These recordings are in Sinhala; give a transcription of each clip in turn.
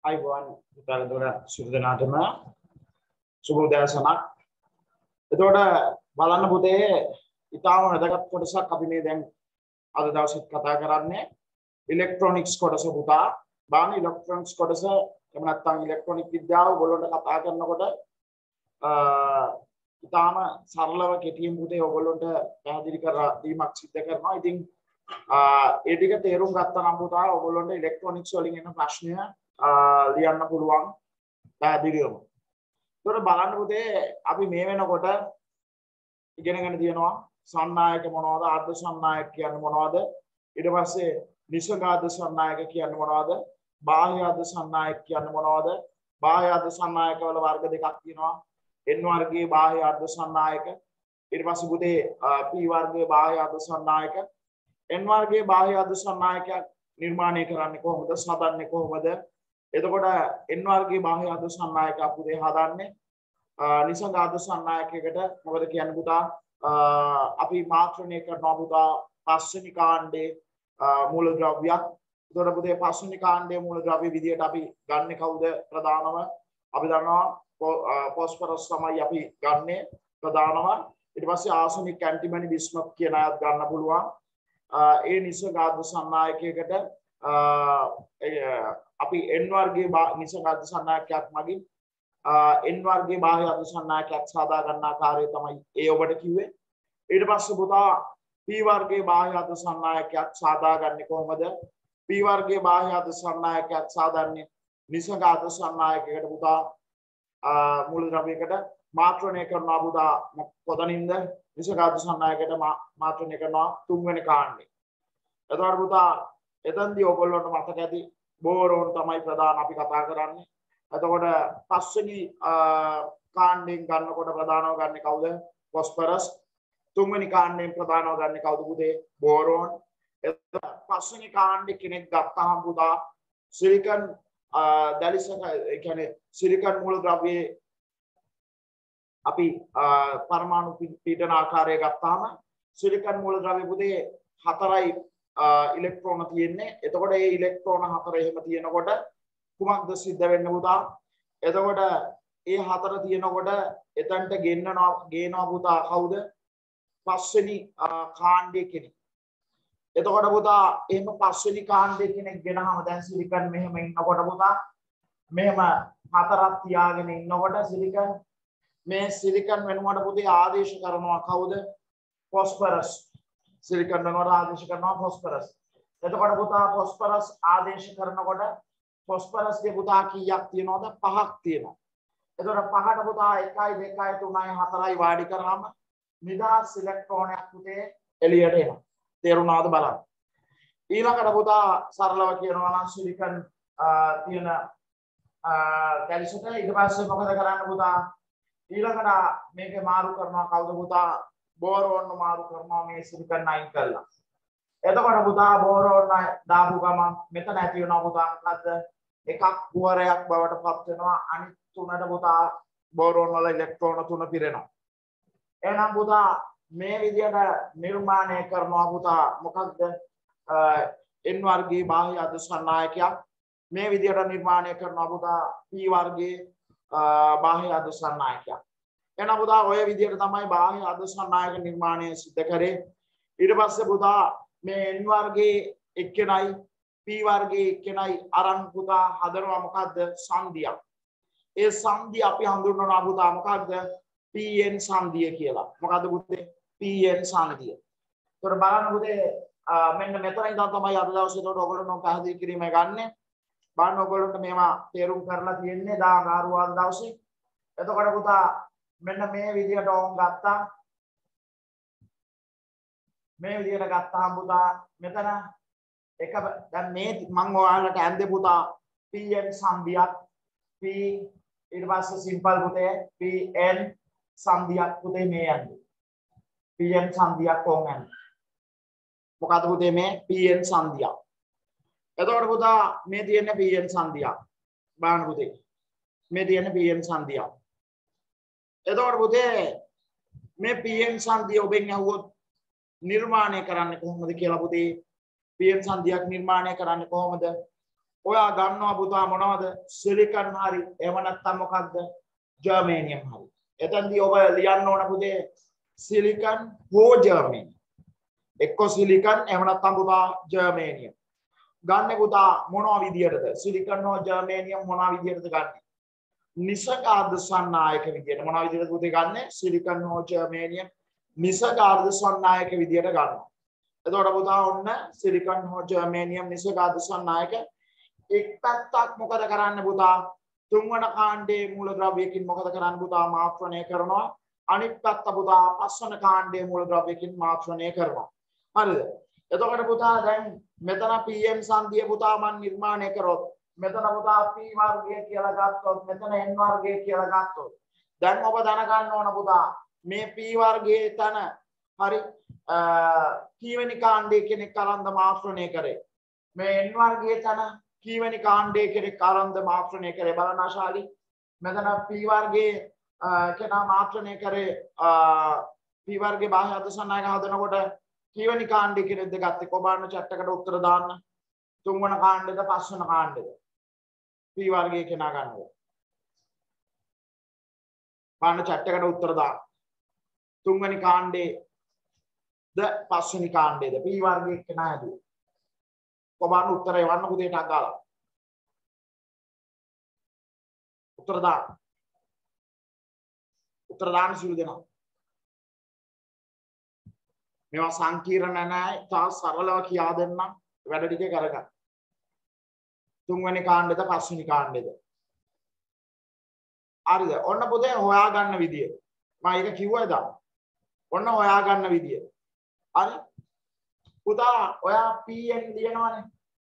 අයිබෝන් පුතාලදොර සුදුදනාටම සුබ උදෑසනක්. එතකොට බලන්න පුතේ ඊටාම වැදගත් කොටසක් අපි මේ දැන් අද දවසෙත් කතා කරන්නේ ඉලෙක්ට්‍රොනික්ස් කොටස පුතා. බාන ඉලෙක්ට්‍රොනික්ස් කොටස එහෙම නැත්නම් ඉලෙක්ට්‍රොනික විද්‍යාව ඔයගොල්ලන්ට කතා කරනකොට ඊටාම සරලව කෙටියෙන් පුතේ ඔයගොල්ලන්ට පැහැදිලි කර දීමක් සිදු කරනවා. ඉතින් ඒ ටික තේරුම් ගත්තා නම් පුතා ඔයගොල්ලන්ට ඉලෙක්ට්‍රොනික්ස් වලින් එන ප්‍රශ්නය ලියන්න පුළුවන් පැහැදිලිවම. ඒතකොට බලන්න පුතේ අපි මේ වෙනකොට ඉගෙනගෙන තියෙනවා සන්නායක මොනවද, ආර්ධ සන්නායක කියන්නේ මොනවද, ඊට පස්සේ නිසඝාත සන්නායක කියන්නේ මොනවද, බාහ්‍ය ආර්ධ සන්නායක කියන්නේ මොනවද, බාහ්‍ය ආර්ධ සන්නායක වල වර්ග දෙකක් තියෙනවා. N වර්ගයේ බාහ්‍ය ආර්ධ සන්නායක, ඊට පස්සේ පුතේ P වර්ගයේ බාහ්‍ය ආර්ධ සන්නායක. N වර්ගයේ බාහ්‍ය ආර්ධ සන්නායකයක් නිර්මාණය කරන්නේ කොහොමද, සාදන්නේ කොහොමද? එතකොට N වර්ගයේ බාහ්‍ය ආර්ධ සන්නායකයක් පුතේ හදන්නේ නිසඝාත සන්නායකයකට මොකද කියන්නේ පුතා? අපි මාත්‍රණය කරනවා පුතා පස්වෙනි කාණ්ඩයේ මූලද්‍රව්‍යයක්. එතකොට පුතේ පස්වෙනි කාණ්ඩයේ මූලද්‍රව්‍ය විදියට අපි ගන්නෙ කවුද ප්‍රධානම? අපි දන්නවා phosphorus තමයි අපි ගන්නෙ ප්‍රධානම. ඊට පස්සේ ආසනික් ඇන්ටිමනි බිස්මත් කියන අයත් ගන්න පුළුවන්. ඒ නිසඝාත සන්නායකයකට අපි N වර්ගයේ නිසඝාත සන්නායකයක් මගින් N වර්ගයේ බාහ්‍ය ආර්ධ සන්නායකයක් සාදා ගන්න ආකාරය තමයි ඒ ඔබට කිව්වේ. ඊට පස්සේ පුතා P වර්ගයේ බාහ්‍ය ආර්ධ සන්නායකයක් සාදාගන්නේ කොහොමද? P වර්ගයේ බාහ්‍ය ආර්ධ සන්නායකයක් සාදන්නේ නිසඝාත සන්නායකයකට පුතා මූලද්‍රව්‍යයකට මාත්‍රණය කරනවා පුතා කොතනින්ද? නිසඝාත සන්නායකයට මාත්‍රණය කරනවා තුන්වෙනි කාණ්ඩේ. එතකොට පුතා එතෙන්දී ඔයගොල්ලන්ට මතක ඇති බෝරෝන් තමයි ප්‍රධාන අපි කතා කරන්නේ. එතකොට පස්වෙනි කාණ්ඩයෙන් ගන්නකොට ප්‍රධානව ගන්නේ කවුද? phosphorus. තුන්වෙනි කාණ්ඩයෙන් ප්‍රධානව ගන්නේ කවුද පුතේ? බෝරෝන්. එතකොට පස්වෙනි කාණ්ඩේ කෙනෙක් ගත්තාම පුතා සිලිකන් දැලිසක ඒ කියන්නේ සිලිකන් මූලද්‍රව්‍යයේ අපි පරමාණු පීඩන ආකාරය ගත්තාම සිලිකන් මූලද්‍රව්‍ය පුතේ 4යි ඉලෙක්ට්‍රෝන තියෙන්නේ. එතකොට මේ ඉලෙක්ට්‍රෝන 4 එහෙම තියෙනකොට කුමක්ද සිද්ධ වෙන්නේ පුතා? එතකොට ඒ 4 තියෙනකොට එතනට ගේනවා පුතා කවුද? පස්වෙනි කාණ්ඩයේ කෙනෙක්. එතකොට පුතා එහෙම පස්වෙනි කාණ්ඩයේ කෙනෙක් ගෙනහම දැන් සිලිකන් මෙහෙම ඉන්නකොට පුතා මෙහෙම 4ක් තියාගෙන ඉන්නකොට සිලිකන් මේ සිලිකන් වෙනුවට පුතේ ආදේශ කරනවා කවුද? phosphorus. සිලිකන් වෙනුවට ආදේශ කරනවා phosphorus. එතකොට පුතා phosphorus ආදේශ කරනකොට phosphorus ගේ පුතා කීයක් තියෙනවද? 5ක් තියෙනවා. එතකොට 5ට පුතා 1යි 2යි 3යි 4යි වාඩි කරාම නිදහස් ඉලෙක්ට්‍රෝනයක් පුතේ එළියට එනවා. තේරුණාද බලන්න. ඊළඟට පුතා සරලව කියනවා නම් සිලිකන් තියෙන දැලිසට ඊට පස්සේ මොකද කරන්න පුතා? ඊළඟට මේකේ මාරු කරනවා කවුද පුතා? බෝරෝන් මාරු කරනවා මේ සිලිකන් අයින් කරලා. එතකොට පුතා බෝරෝන් දාපු ගමන් මෙතන ඇති වෙනවා පුතා මොකද්ද? එකක් කුවරයක් බවට පත් වෙනවා. අනිත් තුනට පුතා බෝරෝන් වල ඉලෙක්ට්‍රෝන 3 පිරෙනවා. එහෙනම් පුතා මේ විදිහට නිර්මාණය කරනවා පුතා මොකක්ද? N වර්ගයේ බාහ්‍ය ආර්ධ සන්නායකයක්. මේ විදිහට නිර්මාණය කරනවා පුතා P වර්ගයේ බාහ්‍ය ආර්ධ සන්නායකයක්. එහෙනම් පුතා ඔය විදිහට තමයි බාහ්‍ය ආර්ධ සන්නායක නිර්මාණය සිද්ධ කරේ. ඊට පස්සේ පුතා මේ N වර්ගයේ එක්කෙනයි P වර්ගයේ එක්කෙනයි අරන් පුතා හදනවා මොකද්ද? සංදියක්. ඒ සංදිය අපි හඳුන්වනවා පුතා මොකද්ද? PN සංදිය කියලා. මොකද්ද පුතේ? PN සංදිය. ඒතර බලන්න පුතේ මෙන්න මෙතන ඉඳන් තමයි අද දවසේ උඩ ඔයගොල්ලෝ පැහැදිලි කිරීම ගන්නෙ. බලන්න ඔයගොල්ලන්ට මේවා තේරුම් කරලා තියෙන්නේ 14 වද දවසේ. එතකොට පුතා මෙන්න මේ විදියට ඕම් ගත්තා. මේ විදියට ගත්තාම පුතා මෙතන එක දැන් මේ මම ඔයාලට ඇන්දේ පුතා PN සංදියක් P ඊට පස්සේ සිම්පල් පුතේ PN සංදියක් පුතේ මේ යන්නේ. PN සංදියක් ඕම් යන්නේ. මොකද පුතේ මේ PN සංදියක්. එතකොට පුතා මේ තියෙන්නේ PN සංදියක්. බලන්න පුතේ. මේ තියෙන්නේ PN සංදියක්. එතකොට පුතේ මේ PN සංදිය ඔබෙන් අහුවොත් නිර්මාණය කරන්නේ කොහොමද කියලා පුතේ? PN සංදියක් නිර්මාණය කරන්නේ කොහොමද? ඔයා ගන්නවා පුතා මොනවද? සිලිකන් හරි එහෙම නැත්නම් මොකක්ද? ජර්මේනියම් හරි. එතෙන්දී ඔබ ලියන්න ඕන පුතේ සිලිකන් හෝ ජර්මේනියම්. එක්ක සිලිකන් එහෙම නැත්නම් පුතා ජර්මේනියම්. ගන්න පුතා මොනවා විදියටද? සිලිකන් හෝ ජර්මේනියම් මොනවා විදියටද ගන්නෙ? නිසක ආදර්ශනායක විදියට මොනවා විදියටද පුතේ ගන්නෙ? සිලිකන් හෝ ජර්මේනියම් නිසක ආදර්ශනායක විදියට ගන්නවා. එතකොට පුතා ඔන්න සිලිකන් හෝ ජර්මේනියම් නිසක ආදර්ශනායක එක් පැත්තක් මොකද කරන්න පුතා? තුන්වන කාණ්ඩයේ මූලද්‍රව්‍යකින් මොකද කරන්න පුතා? මාත්‍රණය කරනවා. අනිත් පැත්ත පුතා පස්වන කාණ්ඩයේ මූලද්‍රව්‍යකින් මාත්‍රණය කරනවා. හරිද? එතකොට පුතා දැන් මෙතන PM සංදිය පුතා මම නිර්මාණය කරොත් මෙතන පුතා P වර්ගය කියලා ගත්තොත් මෙතන N වර්ගය කියලා ගත්තොත් දැන් ඔබ දැනගන්න ඕන පුතා මේ P වර්ගයේ තන හරි කීවෙනි කාණ්ඩයේ කෙනෙක් අරන්ද මාත්‍රණය කරේ මේ N වර්ගයේ තන කීවෙනි කාණ්ඩයේ කෙනෙක් අරන්ද මාත්‍රණය කරේ බලන්න ආශාලි මෙතන P වර්ගයේ කෙනා මාත්‍රණය කරේ P වර්ගයේ බාහ්‍ය අධසනායක හදනකොට කීවෙනි කාණ්ඩයේ කෙනෙක්ද ගත්තේ කොබාන්න chat එකට උත්තර දාන්න තුන්වන කාණ්ඩෙද පස්වන කාණ්ඩෙද P වර්ගයේ කෙනා ගන්නවා බලන්න chat එකට උත්තර දාන්න තුන්වෙනි කාණ්ඩේද පස්වෙනි කාණ්ඩේද P වර්ගයේ කෙනා හැදුවේ කොබාන්න උත්තරය වන්න පුතේ ටක් ගාලා උත්තර දාන්න සිළු දෙනවා මේවා සංකීර්ණ නැහැ තා සරලව කියා දෙන්නම් වැඩ ටික කරගන්න තුන්වෙනි කාණ්ඩෙද පස්වෙනි කාණ්ඩෙද හරිද ඔන්න පුතේ හොයා ගන්න විදිය මම ඒක කිව්වද ඔන්න හොයා ගන්න විදිය හරි පුතා ඔයා PN ලියනවනේ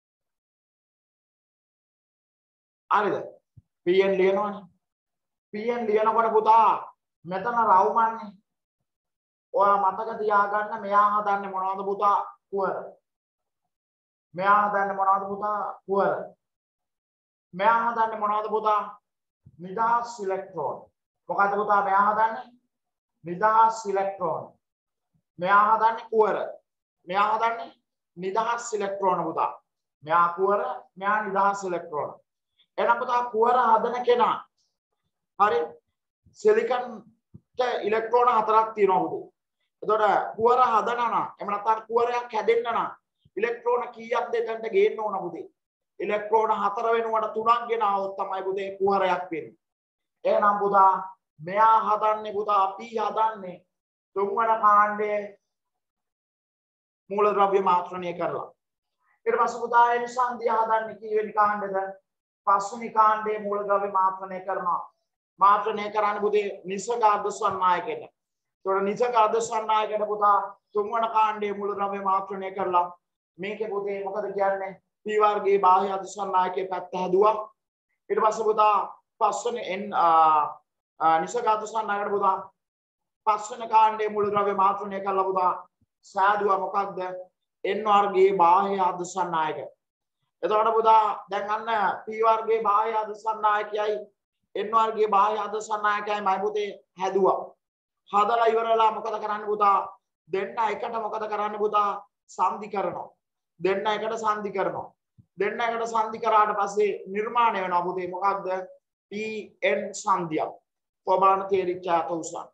හරිද PN ලියනවනේ PN ලියනකොට පුතා මෙතන රවුමන්නේ ඔයා මතක තියාගන්න මෙයා හදන්නේ මොනවද පුතා කුවර මෙයා හදන්නේ මොනවද පුතා කුවර මෙයා හදන්නේ මොනවද පුතා නිදහස් ඉලෙක්ට්‍රෝන මොකද පුතා මෙයා හදන්නේ නිදහස් ඉලෙක්ට්‍රෝන මෙයා හදන්නේ කුවර මෙයා හදන්නේ නිදහස් ඉලෙක්ට්‍රෝන පුතා මෙයා කුවර මෙයා නිදහස් ඉලෙක්ට්‍රෝන එහෙනම් පුතා කුවර හදන කෙනා හරි සිලිකන් ඉලෙක්ට්‍රෝන හතරක් තියෙනවා පුතේ එතකොට කුවර හදනවා නම් එහෙම නැත්නම් කුවරයක් හැදෙන්න නම් ඉලෙක්ට්‍රෝන කීයක් දෙකන්ට ගේන්න ඕන පුතේ ඉලෙක්ට්‍රෝන 4 වෙනුවට 3ක් ගෙනාවොත් තමයි පුතේ කුවරයක් වෙන්නේ එහෙනම් පුතා මෙයා හදන්නේ පුතා P හදන්නේ තුන්වන කාණ්ඩයේ මූලද්‍රව්‍ය මාත්‍රණය කරලා ඊට පස්සේ පුතා N සංදිය හදන්නේ කීවෙනි කාණ්ඩෙද පස්වෙනි කාණ්ඩයේ මූලද්‍රව්‍ය මාත්‍රණය කරනවා මාත්‍රණය කරන්නේ පුතේ නිසක ආදර්ශනායකෙට ඒතකොට නිසක ආදර්ශනායකෙට පුතා තුන්වන කාණ්ඩයේ මූලද්‍රව්‍ය මාත්‍රණය කරලා මේකේ පුතේ මොකද කියන්නේ P වර්ගයේ බාහ්‍ය ආදර්ශනායකයේ පැත්ත හැදුවා ඊට පස්සේ පුතා පස්වෙනි නිසක ආදර්ශනායකෙට පුතා පස්වෙනි කාණ්ඩයේ මූලද්‍රව්‍ය මාත්‍රණය කරලා පුතා සාදුවා මොකක්ද N වර්ගයේ බාහ්‍ය ආදර්ශනායක එතකොට පුතා දැන් අන්න P වර්ගයේ බාහ්‍ය ආදර්ශනායකයයි N වර්ගයේ බාහ්‍ය ආදර්ශනායකයයි මයි පුතේ හැදුවා හදලා ඉවරලා මොකද කරන්නේ පුතා දෙන්න එකට මොකද කරන්නේ පුතා සංදි කරනවා දෙන්න එකට සංදි කරනවා දෙන්න එකට සංදි කරාට පස්සේ නිර්මාණය වෙනවා පුතේ මොකක්ද PN සංදියක් කොබාන තේරිච්චාත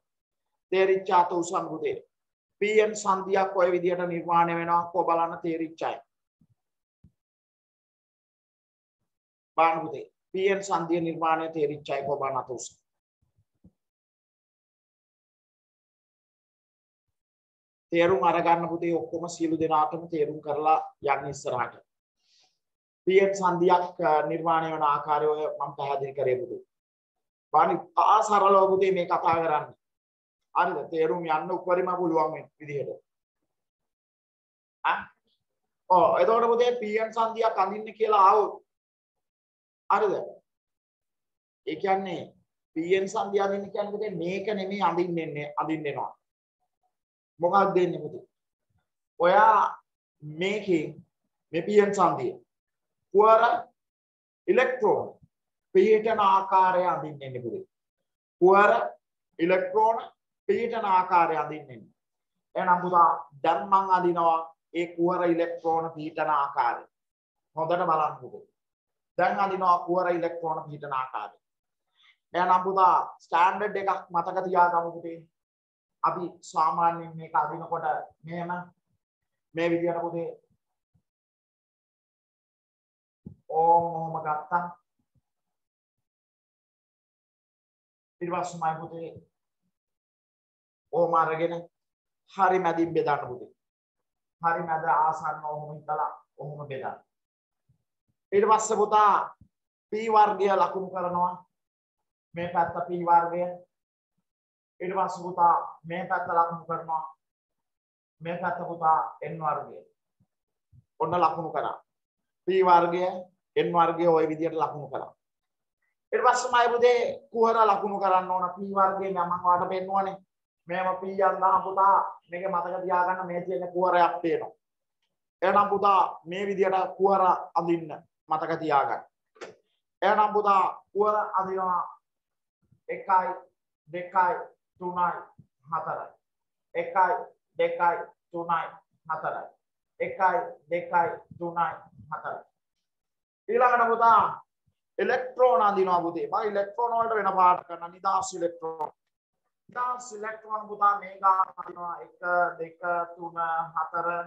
උසන් පුතේ PN සංදියක් ඔය විදිහට නිර්මාණය වෙනවා කො බලන්න තේරිච්චයි බාන පුතේ PN සංදිය නිර්මාණය තේරිච්චයි කො බලන්න උසන් තේරුම් අරගන්න පුතේ ඔක්කොම සියලු දෙනාටම තේරුම් කරලා යන්න ඉස්සරහට PN සංදියක් නිර්මාණය වන ආකාරය ඔය මම පැහැදිලි කරේ පුතේ බානි ආසරලව පුතේ මේ කතා කරන්නේ හරිද තේරුම් යන්න උපරිම පුළුවන් මේ විදිහට එතකොට පුතේ PN සංදියක් අඳින්න කියලා ආවොත් හරිද ඒ කියන්නේ PN සංදිය අඳින්න කියන්නේ පුතේ මේක නෙමෙයි අඳින්නෙනවා මොකක්ද දෙන්නේ පුතේ ඔයා මේකේ මේ PN සංදිය කුවර ඉලෙක්ට්‍රෝන පිහිටන ආකාරය අඳින්නේ පුතේ කුවර ඉලෙක්ට්‍රෝන පිහිටන ආකාරය අඳින්නේ එහෙනම් පුතා දැන් මම අඳිනවා ඒ කුවර ඉලෙක්ට්‍රෝන පිහිටන ආකාරය හොඳට බලන්න පුතේ දැන් අඳිනවා කුහර ඉලෙක්ට්‍රෝන පිහිටන ආකාරය. එහෙනම් පුතා ස්ටෑන්ඩඩ් එකක් මතක තියාගමු පුතේ. අපි සාමාන්‍යයෙන් මේක අදිනකොට මෙහෙම මේ විදියට පුතේ ඔහොම ගත්තා. ඊට පස්සේ මම පුතේ ඔහොම අරගෙන හරි මැදින් බෙදන්න පුතේ. හරි මැද ආසන්න ඔහොම ඉඳලා ඔහොම බෙදන්න. ඊට පස්සේ පුතා p වර්ගය ලකුණු කරනවා. මේ පැත්ත p වර්ගය. ඊට පස්සේ පුතා මේ පැත්ත ලකුණු කරනවා. මේ පැත්ත පුතා n වර්ගය. ඔන්න ලකුණු කරා. p වර්ගය n වර්ගය ওই විදිහට ලකුණු කරා. ඊට පස්සේ මම පුතේ කුහර ලකුණු කරන්න ඕන. p වර්ගය මම ඔයාලට පෙන්නුවානේ. මේව p යන්දාම පුතා මේක මතක තියාගන්න මේ තියෙන කුහරයක් පේනවා. එහෙනම් පුතා මේ විදිහට කුහර අඳින්න මතක තියාගන්න. එහෙනම් පුතා කුහර අඳිනවා 1 2 3 4 1 2 3 4 1 2 3 4 ඊළඟට පුතා ඉලෙක්ට්‍රෝන අඳිනවා පුතේ. මම ඉලෙක්ට්‍රෝන වලට වෙන පාඩම් කරනවා. නිදාස් ඉලෙක්ට්‍රෝන. නිදාස් ඉලෙක්ට්‍රෝන පුතා මේ ගාන අඳිනවා 1 2 3 4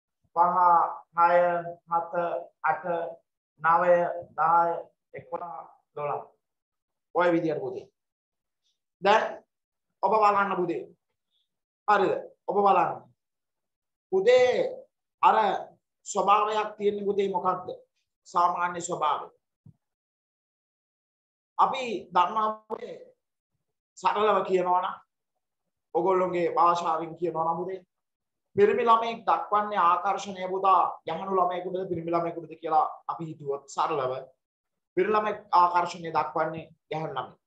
5 6 7 8 9 10 11 12 ඔය විදියට පුතේ. දැන් ඔබ බලන්න පුතේ. හරිද? ඔබ බලන්න. පුතේ අර ස්වභාවයක් තියෙන පුතේ මොකක්ද? සාමාන්‍ය ස්වභාවය. අපි දන්නවා සරලව කියනවා නම් ඔයගොල්ලෝගේ භාෂාවෙන් කියනවා නම් පුතේ පිරිමි ළමෙක් දක්වන්නේ ආකර්ෂණය පුතා යහනු ළමයෙකුටද පිරිමි ළමයෙකුටද කියලා අපි හිතුවොත් සරලව පිරිමි ළමෙක් ආකර්ෂණය දක්වන්නේ යහනු ළමයෙක්.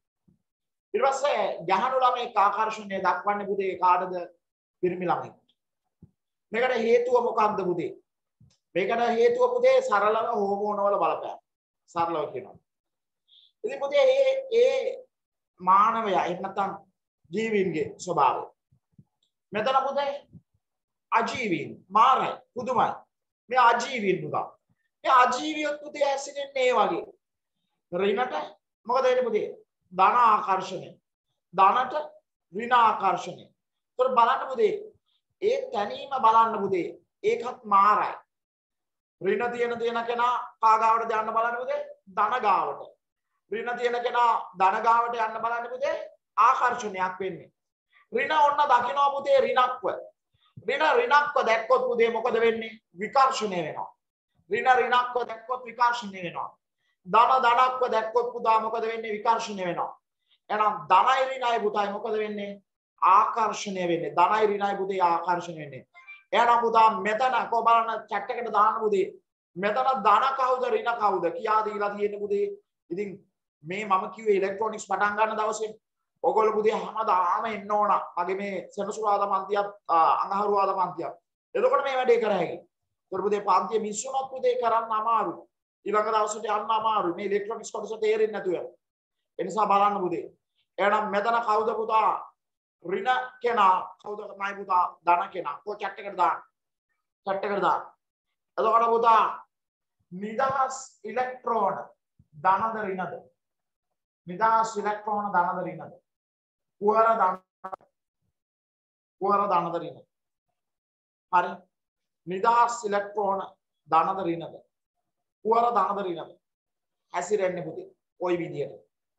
ඊට පස්සේ යහනු ළමෙක් ආකර්ෂණය දක්වන්නේ පුතේ කාටද? පිරිමි ළමයෙක්. මේකට හේතුව මොකක්ද පුතේ? මේකට හේතුව පුතේ සරලව හෝමෝන වල බලපෑම. සරලව කියනවා. ඉතින් පුතේ ඒ මානවයා එහෙම නැත්නම් ජීවීන්ගේ ස්වභාවය. මෙතන පුතේ අජීවීන් මාරයි පුදුමයි. මේ අජීවීන් පුතා. මේ අජීවියොත් පුතේ ඇසිරෙන්නේ ඒ වගේ. ඍණට මොකද වෙන්නේ පුතේ? ධන ආකර්ෂණය. ධනට ඍණ ආකර්ෂණය. ඒතර බලන්න පුතේ ඒ තැනීම බලන්න පුතේ ඒකත් මාරයි. ඍණ තියෙන කෙනා කාගාවට යන්න බලන්න පුතේ? ධන ගාවට. ඍණ තියෙන කෙනා ධන ගාවට යන්න බලන්න පුතේ ආකර්ෂණයක් වෙන්නේ. ඍණ ඔන්න දකින්න පුතේ ඍණක්ව. ඍණක්ව දැක්කොත් පුතේ මොකද වෙන්නේ? විකර්ෂණය වෙනවා. ඍණක්ව දැක්කොත් විකර්ෂණය වෙනවා. ධනක්ව දැක්කොත් පුතා මොකද වෙන්නේ? විකර්ෂණය වෙනවා. එහෙනම් ධනයි ඍණයි පුතයි මොකද වෙන්නේ? ආකර්ෂණය වෙන්නේ. ධනයි ඍණයි පුතේ ආකර්ෂණය වෙන්නේ. එහෙනම් පුතා මෙතන කො බලන්න chat එකට දාන්න පුතේ. මෙතන ධන කවුද ඍණ කවුද කියා දීලා තියෙන්නේ පුතේ. ඉතින් මේ මම කිව්වේ ඉලෙක්ට්‍රොනික්ස් පටන් ගන්න දවසේ ඔයගොල්ලෝ පුතේ හැමදාම එන්න ඕන. මගේ මේ සෙනසුරාදා පන්තියක් අඟහරුවාදා පන්තියක්. එතකොට මේ වැඩේ කර හැකියි. ඒතර පුතේ පන්තිය මිස් වුණොත් පුතේ කරන්න අමාරුයි. ඊළඟ දවසට යන්න අමාරුයි. මේ ඉලෙක්ට්‍රොනික්ස් කොටස තේරෙන්නේ නැතුව. ඒ නිසා බලන්න පුතේ. එහෙනම් මෙතන කවුද පුතා? ඍණ කෙනා කවුද? මයි පුතා ධන කෙනා. කො chat එකට දාන්න. chat එකට දාන්න. එතකොට පුතා නිදහස් ඉලෙක්ට්‍රෝන ධනද ඍණද? නිදහස් ඉලෙක්ට්‍රෝන ධනද ඍණද? කුහර ධනද ඍණද? හරි. නිදහස් ඉලෙක්ට්‍රෝන ධනද ඍණද? කුහර ධනද ඍණද? හැසිරෙන්නේ පුතේ කොයි විදියට?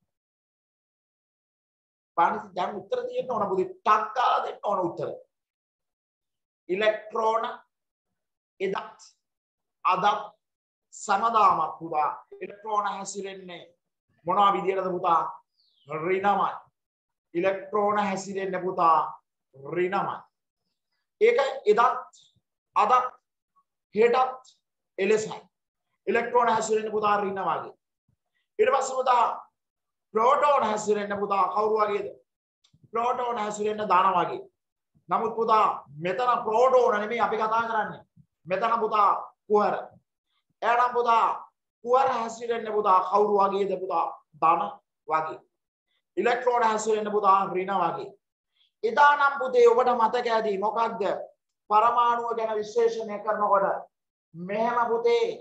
පානිස් දැන් උත්තර දෙන්න ඕන පුතේ. ටක් ගාලා දෙන්න ඕන උත්තර. ඉලෙක්ට්‍රෝන එදත් අදත් සමදාමත් පුතා ඉලෙක්ට්‍රෝන හැසිරෙන්නේ මොනවා විදියටද පුතා? ඍණමයි. ඉලෙක්ට්‍රෝන හැසිරෙන්නේ පුතා ඍණමයි. ඒක එදත් අදත් හෙටත් එලෙසයි. ඉලෙක්ට්‍රෝන හැසිරෙන්නේ පුතා ඍණ වගේ. ඊට පස්සේ පුතා ප්‍රෝටෝන හැසිරෙන්නේ පුතා කවුරු වගේද? ප්‍රෝටෝන හැසිරෙන්නේ ධන වගේ. නමුත් පුතා මෙතන ප්‍රෝටෝන නෙමෙයි අපි කතා කරන්නේ. මෙතන පුතා කුහර. එහෙනම් පුතා කුහර හැසිරෙන්නේ පුතා කවුරු වගේද පුතා? ධන වගේ. ඉලෙක්ට්‍රෝන හැසිරෙන්නේ පුතා ඍණ වගේ. එදා නම් පුතේ ඔබට මතක ඇති මොකක්ද? පරමාණුව ගැන විශ්ලේෂණය කරනකොට මෙහෙම පුතේ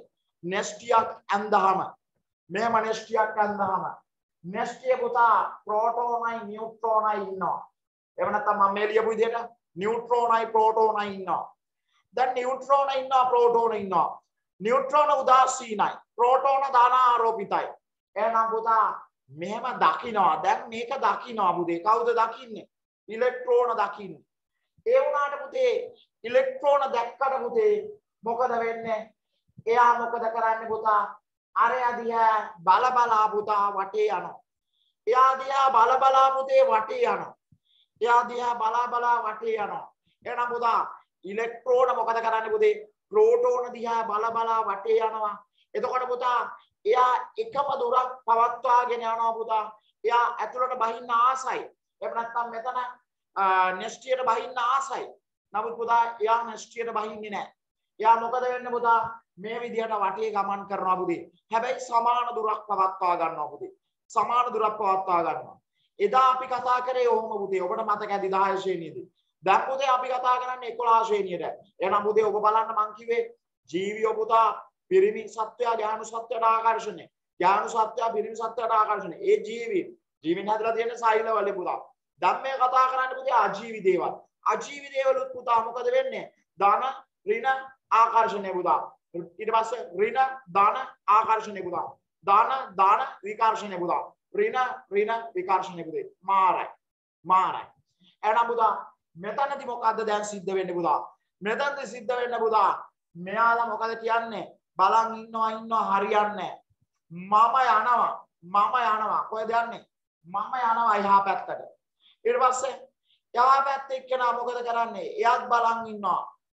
නෙස්ටියක් ඇඳහම මෙහෙම නෙස්ටියක් ඇඳහම නෙස්ටිය පුතා ප්‍රෝටෝනයි නියුට්‍රෝනයි ඉන්නවා. එහෙම නැත්නම් මම මේ ලියපු විදිහට නියුට්‍රෝනයි ප්‍රෝටෝනයි ඉන්නවා. දැන් නියුට්‍රෝන ඉන්නවා ප්‍රෝටෝන ඉන්නවා. නියුට්‍රෝන උදාසීනයි ප්‍රෝටෝන දාන ආරෝපිතයි. එහෙනම් පුතා මෙහෙම දකින්නවා. දැන් මේක දකින්නවා පුතේ. කවුද දකින්නේ? ඉලෙක්ට්‍රෝන දකින්නේ. ඒ වුණාට පුතේ ඉලෙක්ට්‍රෝන දැක්කට පුතේ මොකද වෙන්නේ? එයා මොකද කරන්නේ පුතා? අරයා දිහා බල බලා පුතා වටේ යනවා. එයා දිහා බල බලා පුතේ වටේ යනවා. එයා දිහා බලා බලා වටේ යනවා. එහෙනම් පුතා ඉලෙක්ට්‍රෝන මොකද කරන්නේ පුතේ? ප්‍රෝටෝන දිහා බල බලා වටේ යනවා. එතකොට පුතා එයා එකම දුරක් පවත්වාගෙන යනවා පුතා. එයා ඇතුළට බහින්න ආසයි. එහෙම නැත්නම් මෙතන නෙස්ටියට බහින්න ආසයි. නමුත් පුතා එයා නෙස්ටියට බහින්නේ නැහැ. එයා මොකද වෙන්නේ පුතා? මේ විදිහට වටේ ගමන් කරනවා පුතේ. හැබැයි සමාන දුරක් පවත්වා ගන්නවා පුතේ. සමාන දුරක් පවත්වා ගන්නවා. එදා අපි කතා කරේ ඔහොම පුතේ. ඔබට මතක ඇති 10 ශ්‍රේණියේදී. දැන් පුතේ අපි කතා කරන්නේ 11 ශ්‍රේණියට. එහෙනම් පුතේ ඔබ බලන්න මං කිව්වේ ජීවියෝ පුතා පිරිමි සත්වයා ඥාන සත්වයට ආකර්ෂණය. ඥාන සත්වයා පිරිමි සත්වයට ආකර්ෂණය. ඒ ජීවින් හැදලා තියෙන සෛල වල පුතා. දැන් මේ කතා කරන්නේ පුතේ අජීවි දේවල්. අජීවි දේවලුත් පුතා මොකද වෙන්නේ? ධන ඍණ ආකර්ෂණය පුතා. ඊට පස්සේ ඍණ ධන ආකර්ෂණය පුතා. ධන විකර්ෂණය පුතා. ඍණ විකර්ෂණය පුතේ. මාරයි. එහෙනම් පුතා මෙතනදී මොකද්ද දැන් සිද්ධ වෙන්නේ පුතා? මෙතනදී සිද්ධ වෙන්නේ පුතා මෙයාලා මොකද කියන්නේ? බලන් ඉන්නවා හරියන්නේ නැහැ. මම යනවා. කොහෙද යන්නේ? මම යනවා එහා පැත්තට. ඊට පස්සේ එහා පැත්තේ එක්කෙනා මොකද කරන්නේ? එයාත් බලන් ඉන්නවා.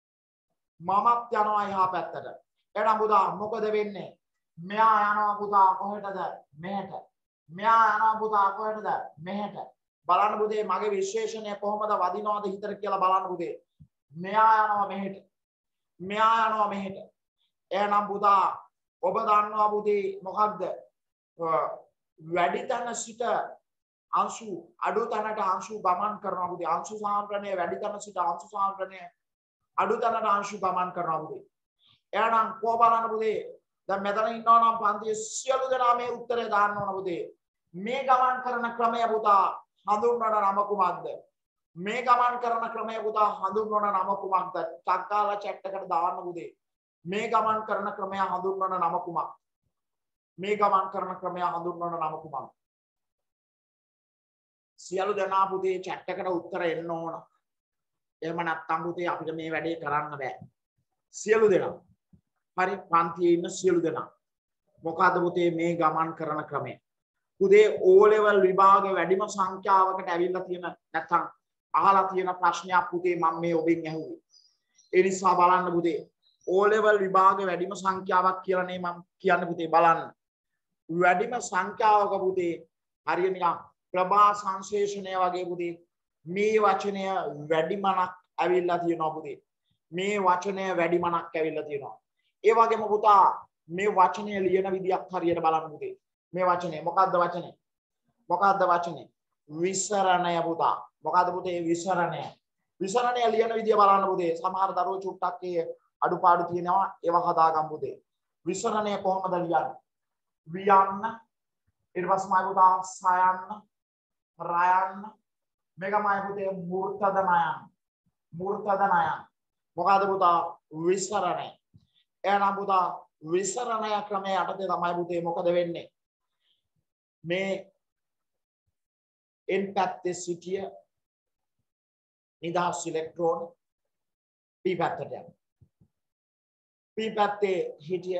මමත් යනවා එහා පැත්තට. එහෙනම් පුතා මොකද වෙන්නේ? මෙයා යනවා පුතා කොහෙටද? මෙහෙට. මෙයා යනවා පුතා කොහෙටද? මෙහෙට. බලන්න පුතේ මගේ විශ්ලේෂණය කොහොමද වදිනවද හිතට කියලා බලන්න පුතේ. මෙයා යනවා මෙහෙට. මෙයා යනවා මෙහෙට. එහෙනම් පුතා ඔබ දන්නවා පුතේ මොකක්ද? වැඩි තැන සිට අංශු අඩු තැනට අංශු ගමන් කරනවා පුතේ. අංශු සාන්ද්‍රණය වැඩි තැන සිට අංශු සාන්ද්‍රණය අඩු තැනට අංශු ගමන් කරනවා පුතේ. එහෙනම් කො බලන්න පුතේ. දැන් මෙතන ඉන්නවා නම් පන්තියේ සියලු දෙනා මේ උත්තරේ දාන්න ඕන පුතේ. මේ ගමන් කරන ක්‍රමය පුතා හඳුන්වන නම කුමක්ද? මේ ගමන් කරන ක්‍රමය පුතා හඳුන්වන නම කුමක්ද? චක්කාලා chat එකට දාන්න පුතේ. මේ ගමන් කරන ක්‍රමය හඳුන්වන නම කුමක්ද? මේ ගමන් කරන ක්‍රමය හඳුන්වන නම කුමක්ද? සියලු දෙනා පුතේ chat එකට උත්තර එන්න ඕන. එහෙම නැත්නම් පුතේ අපිට මේ වැඩේ කරන්න බෑ. සියලු දෙනා. හරි පන්තියේ ඉන්න සියලු දෙනා. මොකද්ද පුතේ මේ ගමන් කරන ක්‍රමය? පුතේ O level විභාගේ වැඩිම සංඛ්‍යාවකට ඇවිල්ලා තියෙන නැත්නම් අහලා තියෙන ප්‍රශ්නයක් පුතේ මම මේ ඔබෙන් ඇහුවේ. ඒ නිසා බලන්න පුතේ O level විභාගේ වැඩිම සංඛ්‍යාවක් කියලා නේ මම කියන්නේ පුතේ බලන්න. වැඩිම සංඛ්‍යාවක පුතේ හරිය නිකන් ප්‍රභා සංශේෂණය වගේ පුතේ මේ වචනය වැඩිමනක් ඇවිල්ලා තියෙනවා පුතේ. මේ වචනය වැඩිමනක් ඇවිල්ලා තියෙනවා. ඒ වගේම පුතා මේ වචනය ලියන විදියක් හරියට බලන්න පුතේ. මේ වචනේ මොකද්ද වචනේ? මොකද්ද වචනේ? විසරණය පුතා. මොකද්ද පුතේ විසරණය? විසරණය ලියන විදිය බලන්න පුතේ. සමහර දරුවෝ චුට්ටක් ඒ අඩුපාඩු තියෙනවා ඒව හදාගන්න පුතේ. විසරණය කොහොමද ලියන්නේ? වියන්න ඊට පස්සේ මම පුතා සයන්න රයන්න මේකමයි පුතේ මූර්තද නයන්න. මොකද්ද පුතා විසරණය? එහෙනම් පුතා විසරණය ක්‍රමයේ යටතේ තමයි පුතේ මොකද වෙන්නේ? මේ n පැත්තේ සිටිය නිදහස් ඉලෙක්ට්‍රෝන p පැත්තට යනවා. p පැත්තේ හිටිය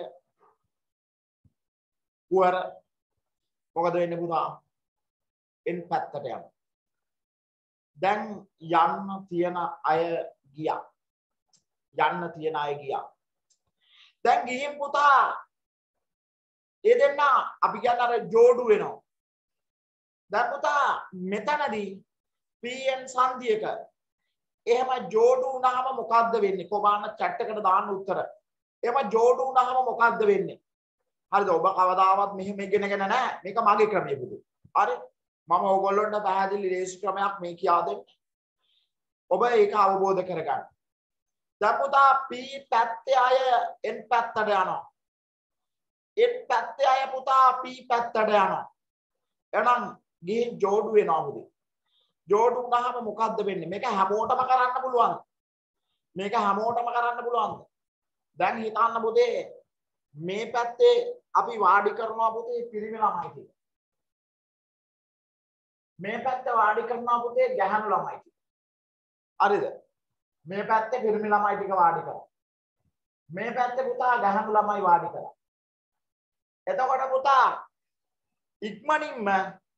කුවර මොකද වෙන්නේ පුතා? n පැත්තට යනවා. දැන් යන්න තියෙන අය ගියා. දැන් ගිහින් පුතා ඒ දෙන්න අපි කියන්නේ අර جوړු වෙනවා. දැන් පුතා මෙතනදී pn සංධියක එහෙම جوړු වුණාම මොකද්ද වෙන්නේ? කොබාන chat එකට දාන්න උත්තර. එහෙම جوړු වුණාම මොකද්ද වෙන්නේ? හරිද? ඔබ කවදාවත් මෙහෙම ඉගෙනගෙන නැහැ. මේක මගේ ක්‍රමය පුතේ. හරි? මම ඕගොල්ලන්ට පැහැදිලි ලේසි ක්‍රමයක් මේ කියා දෙන්නේ. ඔබ ඒක අවබෝධ කරගන්න. දැන් පුතා p පැත්තේ අය n පැත්තට යනවා. ඒ පැත්තේ අය පුතා P පැත්තට යනවා. එහෙනම් ගිහින් ජෝඩු වෙනවා පුතේ. ජෝඩු වුණාම මොකද්ද වෙන්නේ? මේක හැමෝටම කරන්න පුළුවන්. මේක හැමෝටම කරන්න පුළුවන්. දැන් හිතන්න පුතේ මේ පැත්තේ අපි වාඩි කරනවා පුතේ පිරිමි ළමයි කියලා. මේ පැත්තේ වාඩි කරනවා පුතේ ගැහණු ළමයි කියලා. හරිද? මේ පැත්තේ පිරිමි ළමයි ටික වාඩි කරා. මේ පැත්තේ පුතා ගැහණු ළමයි වාඩි කරා. එතකොට පුතා ඉක්මනින්ම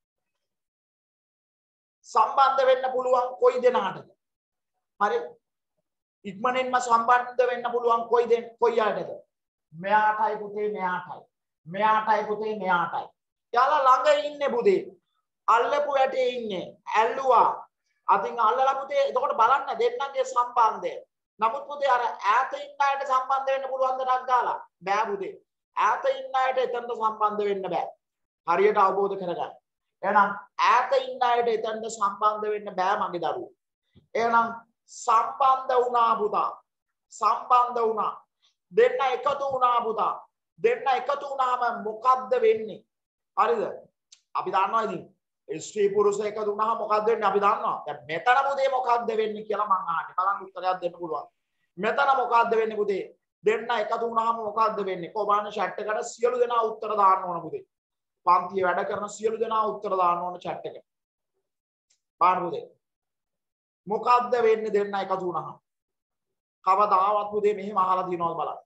සම්බන්ධ වෙන්න පුළුවන් කොයි දෙනාටද? හරි. ඉක්මනින්ම සම්බන්ධ වෙන්න පුළුවන් කොයි අයටද? මෙයාටයි පුතේ මෙයාටයි. මෙයාටයි පුතේ මෙයාටයි. යාලා ළඟ ඉන්නේ පුතේ. අල්ලපු වැටේ ඉන්නේ. ඇල්ලුවා. අතින් අල්ලලා පුතේ එතකොට බලන්න දෙන්නගේ සම්බන්ධය. නමුත් පුතේ අර ඈත ඉන්න අයට සම්බන්ධ වෙන්න පුළුවන් දඩක් දාලා. බෑ පුතේ. ඈත ඉන්න අයට එතනට සම්බන්ධ වෙන්න බෑ. හරියට අවබෝධ කරගන්න. එහෙනම් ඈත ඉන්න අයට එතනට සම්බන්ධ වෙන්න බෑ මගේ දරුවෝ. එහෙනම් සම්බන්ධ වුණා පුතා. සම්බන්ධ වුණා. දෙන්න එකතු වුණා පුතා. දෙන්න එකතු වුණාම මොකද්ද වෙන්නේ? හරිද? අපි දන්නවා ඉතින් ස්ත්‍රී පුරුෂ එකතු වුණාම මොකද්ද වෙන්නේ? අපි දන්නවා. දැන් මෙතන පුතේ මොකද්ද වෙන්නේ කියලා මම අහන්නේ. බලන්න උත්තරයක් දෙන්න පුළුවන්. මෙතන මොකද්ද වෙන්නේ පුතේ? දෙන්න එකතු වුණාම මොකද්ද වෙන්නේ? කොබාන chat එකට සියලු දෙනා උත්තර දාන්න ඕන පුතේ. පන්තියේ වැඩ කරන සියලු දෙනා උත්තර දාන්න ඕන chat එකට. බලන්න පුතේ. මොකද්ද වෙන්නේ දෙන්න එකතු වුණාම? කවදාවත් පුතේ මෙහෙම අහලා දිනවද බලන්න.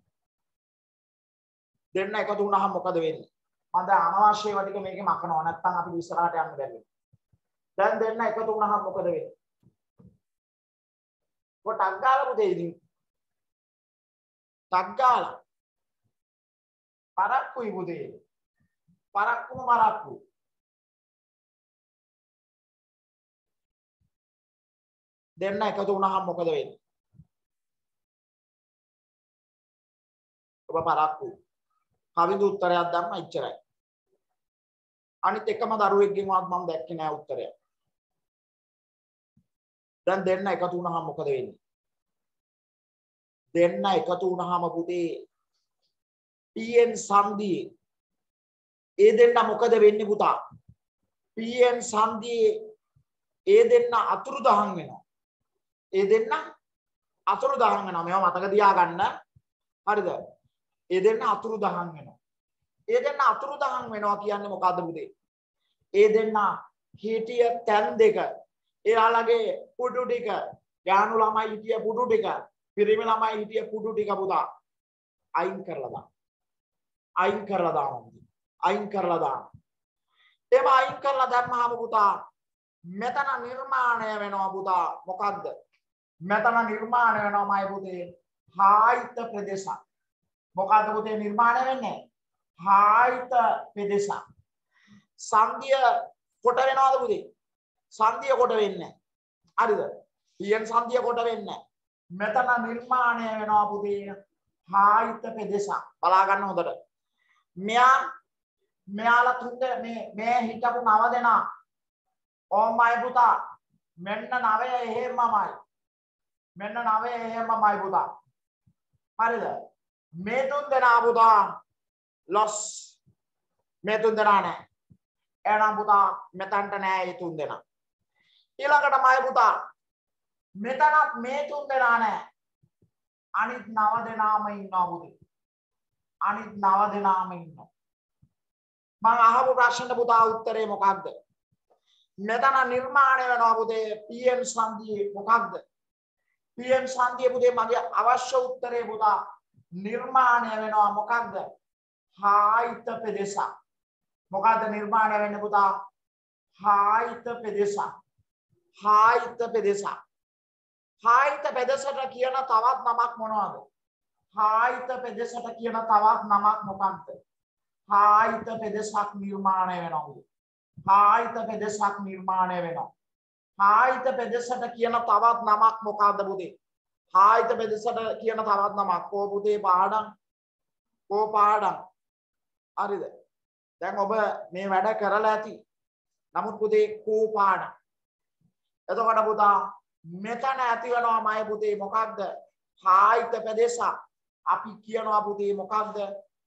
දෙන්න එකතු වුණාම මොකද වෙන්නේ? මම දැන් අනවශ්‍ය ඒවා ටික මේකේ මකනවා නැත්නම් අපි ඉස්සරහට යන්න බැරි වෙනවා. දැන් දෙන්න එකතු වුණාම මොකද වෙන්නේ? ටක් ගාලා පුතේ ඉතින් ටක් ගාලා පරක්කුයි පුතේ. පරක්කුම මරක්කු. දෙන්න එකතු වුණාම මොකද වෙන්නේ? ඔබ පරක්කු. කවිඳු උත්තරයක් දැම්ම ඉච්චරයි. අනිත් එකම දරුවෙක්ගෙන්වත් මම දැක්කේ නෑ උත්තරය. දැන් දෙන්න එකතු වුණාම මොකද වෙන්නේ? දෙන්න එකතු වුණාම පුතේ PN සංදියේ ඒ දෙන්න මොකද වෙන්නේ පුතා? PN සංදියේ ඒ දෙන්න අතුරුදහන් වෙනවා. ඒ දෙන්න අතුරුදහන් වෙනවා. මේවා මතක තියාගන්න. හරිද? ඒ දෙන්න අතුරුදහන් වෙනවා. ඒ දෙන්න අතුරුදහන් වෙනවා කියන්නේ මොකද්ද පුතේ? ඒ දෙන්න හිටිය තැන් දෙක එයාලගේ පුඩු ටික යානු ළමයි හිටිය පුඩු ටික පිරිමි ළමයි හිටිය පුඩු ටික පුතා අයින් කරලා දාන්න. අයින් කරලා දාන්න. අයින් කරලා දාන්න. ඒව අයින් කරලා දැම්මහම පුතා මෙතන නිර්මාණය වෙනවා පුතා මොකද්ද? මෙතන නිර්මාණය වෙනවාමයි පුතේ හායිත ප්‍රදේශ. මොකද්ද පුතේ නිර්මාණය වෙන්නේ? හායිත ප්‍රදේශ. සංධිය කොට වෙනවද පුතේ? සංධිය කොට වෙන්නේ නැහැ. හරිද? PN සංධිය කොට වෙන්නේ නැහැ. මෙතන නිර්මාණය වෙනවා පුතේ හායිත ප්‍රදේශ. බලා ගන්න හොඳට. මෙයාලා තුන්ද මේ හිටපු 9 දෙනා ඕමයි පුතා මෙන්න 9 එහෙමමයි. මෙන්න 9 එහෙමමයි පුතා. හරිද? මේ තුන් දෙනා පුතා ලොස්. මේ තුන් දෙනා නෑ. එහෙනම් පුතා මෙතනට නෑ මේ තුන් දෙනා. ඊළඟට මයි පුතා මෙතනත් මේ තුන් දෙනා නෑ. අනිත් 9 දෙනාම ඉන්නවා පුතේ. අනිත් 9 දෙනාම ඉන්නවා. මම අහපු ප්‍රශ්නෙට පුතා උත්තරේ මොකක්ද? මෙතන නිර්මාණය වෙනවා පුතේ PN සංධියේ මොකක්ද? PN සංධියේ පුතේ මගේ අවශ්‍ය උත්තරේ පුතා නිර්මාණය වෙනවා මොකක්ද? හායිත ප්‍රදේශ. මොකද්ද නිර්මාණය වෙන්නේ පුතා? හායිත ප්‍රදේශ. හායිත ප්‍රදේශ. හායිත ප්‍රදේශට කියන තවත් නමක් මොනවද? හායිත ප්‍රදේශට කියන තවත් නමක් මොකක්ද? හායිත ප්‍රදේශක් නිර්මාණය වෙනවා. හායිත ප්‍රදේශක් නිර්මාණය වෙනවා. හායිත ප්‍රදේශට කියන තවත් නමක් මොකක්ද පුතේ? හායිත ප්‍රදේශට කියන තවත් නමක් කෝ පුතේ පාඩම් කෝ පාඩම්. හරිද? දැන් ඔබ මේ වැඩ කරලා ඇති. නමුත් පුතේ කෝ පාඩම්. එතකොට පුතා මෙතන ඇති වෙනවාමයි පුතේ මොකක්ද? හායිත ප්‍රදේශ. අපි කියනවා පුතේ මොකක්ද?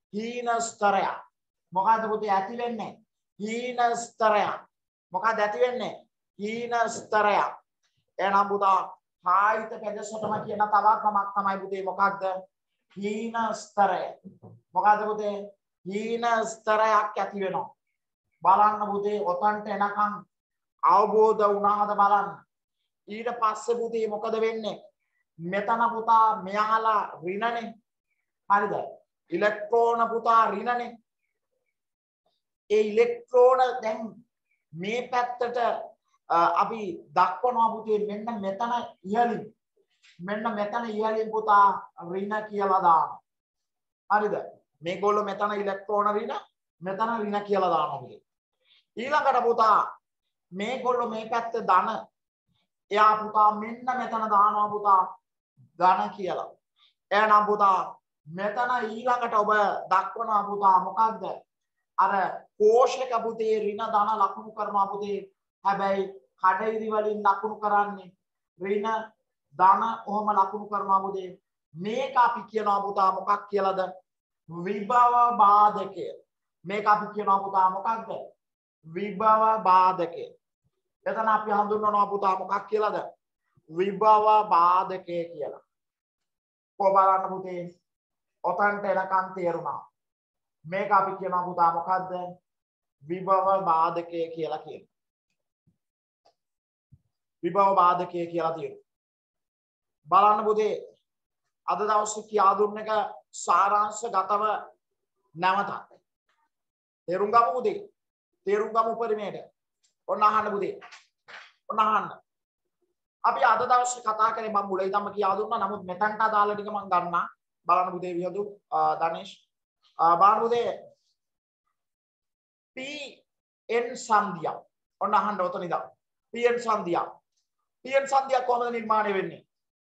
හීන ස්තරය. මොකද්ද පුතේ ඇති වෙන්නේ? හීන ස්තරය. මොකද්ද ඇති වෙන්නේ? හීන ස්තරය. එහෙනම් පුතා කායිත පෙදසටම කියන තවත් නමක් තමයි පුතේ මොකක්ද? හීන ස්තරය. මොකද්ද පුතේ? හීන ස්තරයක් ඇති වෙනවා. බලන්න පුතේ ඔතන්ට එනකම් අවබෝධ වුණාද බලන්න. ඊට පස්සේ පුතේ මොකද වෙන්නේ? මෙතන පුතා මෙයාලා ඍණනේ. හරිද? ඉලෙක්ට්‍රෝන පුතා ඍණනේ. ඒ ඉලෙක්ට්‍රෝන දැන් මේ පැත්තට අපි දක්වනවා පුතේ මෙන්න මෙතන ඉහළින්. මෙන්න මෙතන ඉහළින් පුතා ඍණ කියලා දානවා. හරිද? මේගොල්ලෝ මෙතන ඉලෙක්ට්‍රෝන ඍණ, මෙතන ඍණ කියලා දානවා පුතේ. ඊළඟට පුතා මේගොල්ලෝ මේ පැත්ත ධන. එයා පුතා මෙන්න මෙතන දානවා පුතා ධන කියලා. එහෙනම් පුතා මෙතන ඊළඟට ඔබ දක්වනවා පුතා මොකක්ද? අර කෝෂක පුතේ ඍණ ධන ලකුණු කරනවා පුතේ. හැබැයි කඩිරි වලින් ලකුණු කරන්නේ ඍණ ධන ඔහම ලකුණු කරනවා පුතේ. මේක අපි කියනවා පුතා මොකක් කියලාද? විභව බාධකය. මේක අපි කියනවා පුතා මොකක්ද? විභව බාධකය. එතන අපි හඳුන්වනවා පුතා මොකක් කියලාද? විභව බාධකය කියලා. කොහොමද පුතේ? ඔතන්ට එනකන් තේරුණා. මේක අපි කියනවා පුතා මොකද්ද? විභව බාධකය කියලා කියනවා. විභව බාධකය කියලා තියෙනවා. බලන්න පුතේ අද දවසේ කියා දුන්න එක සාරාංශගතව නැවතත් තේරුම් ගමු පුතේ. තේරුම් ගමු පරිමේට. ඔන්න අහන්න පුතේ. ඔන්න අහන්න. අපි අද දවසේ කතා කරේ මම මුලින් ඉඳන්ම කියා දුන්නා. නමුත් මෙතනට අදාළ ටික මම ගන්නවා. බලන්න පුතේ විහදු දනේෂ්. බලන්න පුතේ PN සංධිය. ඔන්න අහන්න ඔතන ඉඳන්. PN සංධිය. PN සංධිය කොහොමද නිර්මාණය වෙන්නේ?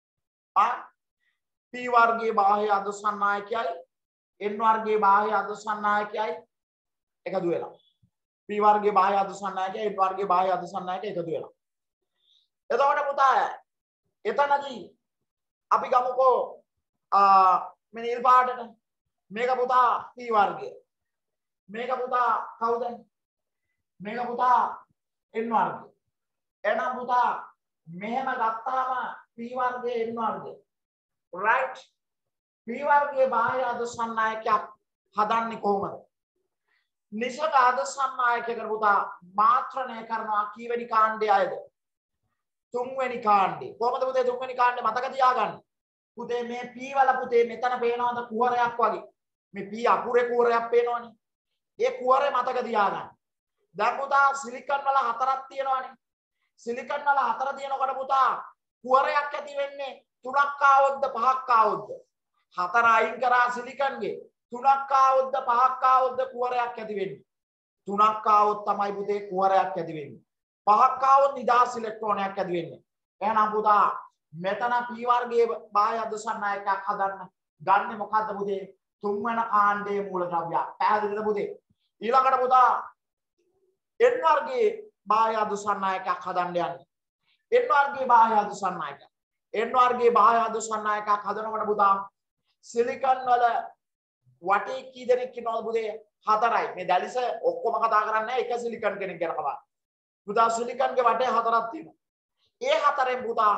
P වර්ගයේ බාහ්‍ය අධසන්නායකයයි N වර්ගයේ බාහ්‍ය අධසන්නායකයයි එකතු වෙලා. P වර්ගයේ බාහ්‍ය අධසන්නායකයයි N වර්ගයේ බාහ්‍ය අධසන්නායකයයි එකතු වෙලා. එතකොට පුතා එතනදී අපි ගමුකෝ මේ නිල් පාටට මේක පුතා P වර්ගය. මේක පුතා කවුද? මේක පුතා N වර්ගය. එහෙනම් පුතා මෙහෙම ගත්තාම P වර්ගයේ N වර්ගය. right? P වර්ගයේ බාහ්‍ය අධසන්නායකයක් හදන්නේ කොහොමද? නිසක අධසන්නායකයක පුතා මාත්‍රණය කරනවා කීවෙනි කාණ්ඩයයිද? තුන්වෙනි කාණ්ඩේ. කොහොමද පුතේ තුන්වෙනි කාණ්ඩේ මතක තියාගන්න? පුතේ මේ P වල පුතේ මෙතන පේනවද කුහරයක් වගේ? මේ P අකුරේ කුහරයක් පේනවනේ. ඒ කුහරේ මතක තියාගන්න. දැන් පුතා සිලිකන් වල හතරක් තියෙනවනේ. සිලිකන් වල හතර තියෙනකොට පුතා කුහරයක් ඇති වෙන්නේ තුනක් ආවොත්ද පහක් ආවොත්ද? හතර අයින් කරා සිලිකන්ගේ තුනක් ආවොත්ද පහක් ආවොත්ද කුහරයක් ඇති වෙන්නේ? තුනක් ආවොත් තමයි පුතේ කුහරයක් ඇති වෙන්නේ. පහක් ආවොත් නිදහස් ඉලෙක්ට්‍රෝනයක් ඇති වෙන්නේ. එහෙනම් පුතා මෙතන P වර්ගයේ බාහ්‍ය අධසන්නායකයක් හදන්න ගන්නේ මොකද්ද පුතේ? තුන්වන කාණ්ඩයේ මූලද්‍රව්‍ය. පැහැදිලිද පුතේ? ඊළඟට පුතා N වර්ගයේ බාහ්‍ය අධසන්නායකයක් හදන්න යන්නේ. N වර්ගයේ බාහ්‍ය අධසන්නායකයක්. N වර්ගයේ බාහ්‍ය අධසන්නායකයක් හදනකොට පුතා සිලිකන් වල වටේ කී දෙනෙක් ඉන්නවද පුතේ? හතරයි. මේ දැලිස ඔක්කොම කතා කරන්නේ නැහැ. එක සිලිකන් කෙනෙක් ගැන කතා. පුතා සිලිකන්ගේ වටේ හතරක් තියෙනවා. ඒ හතරෙන් පුතා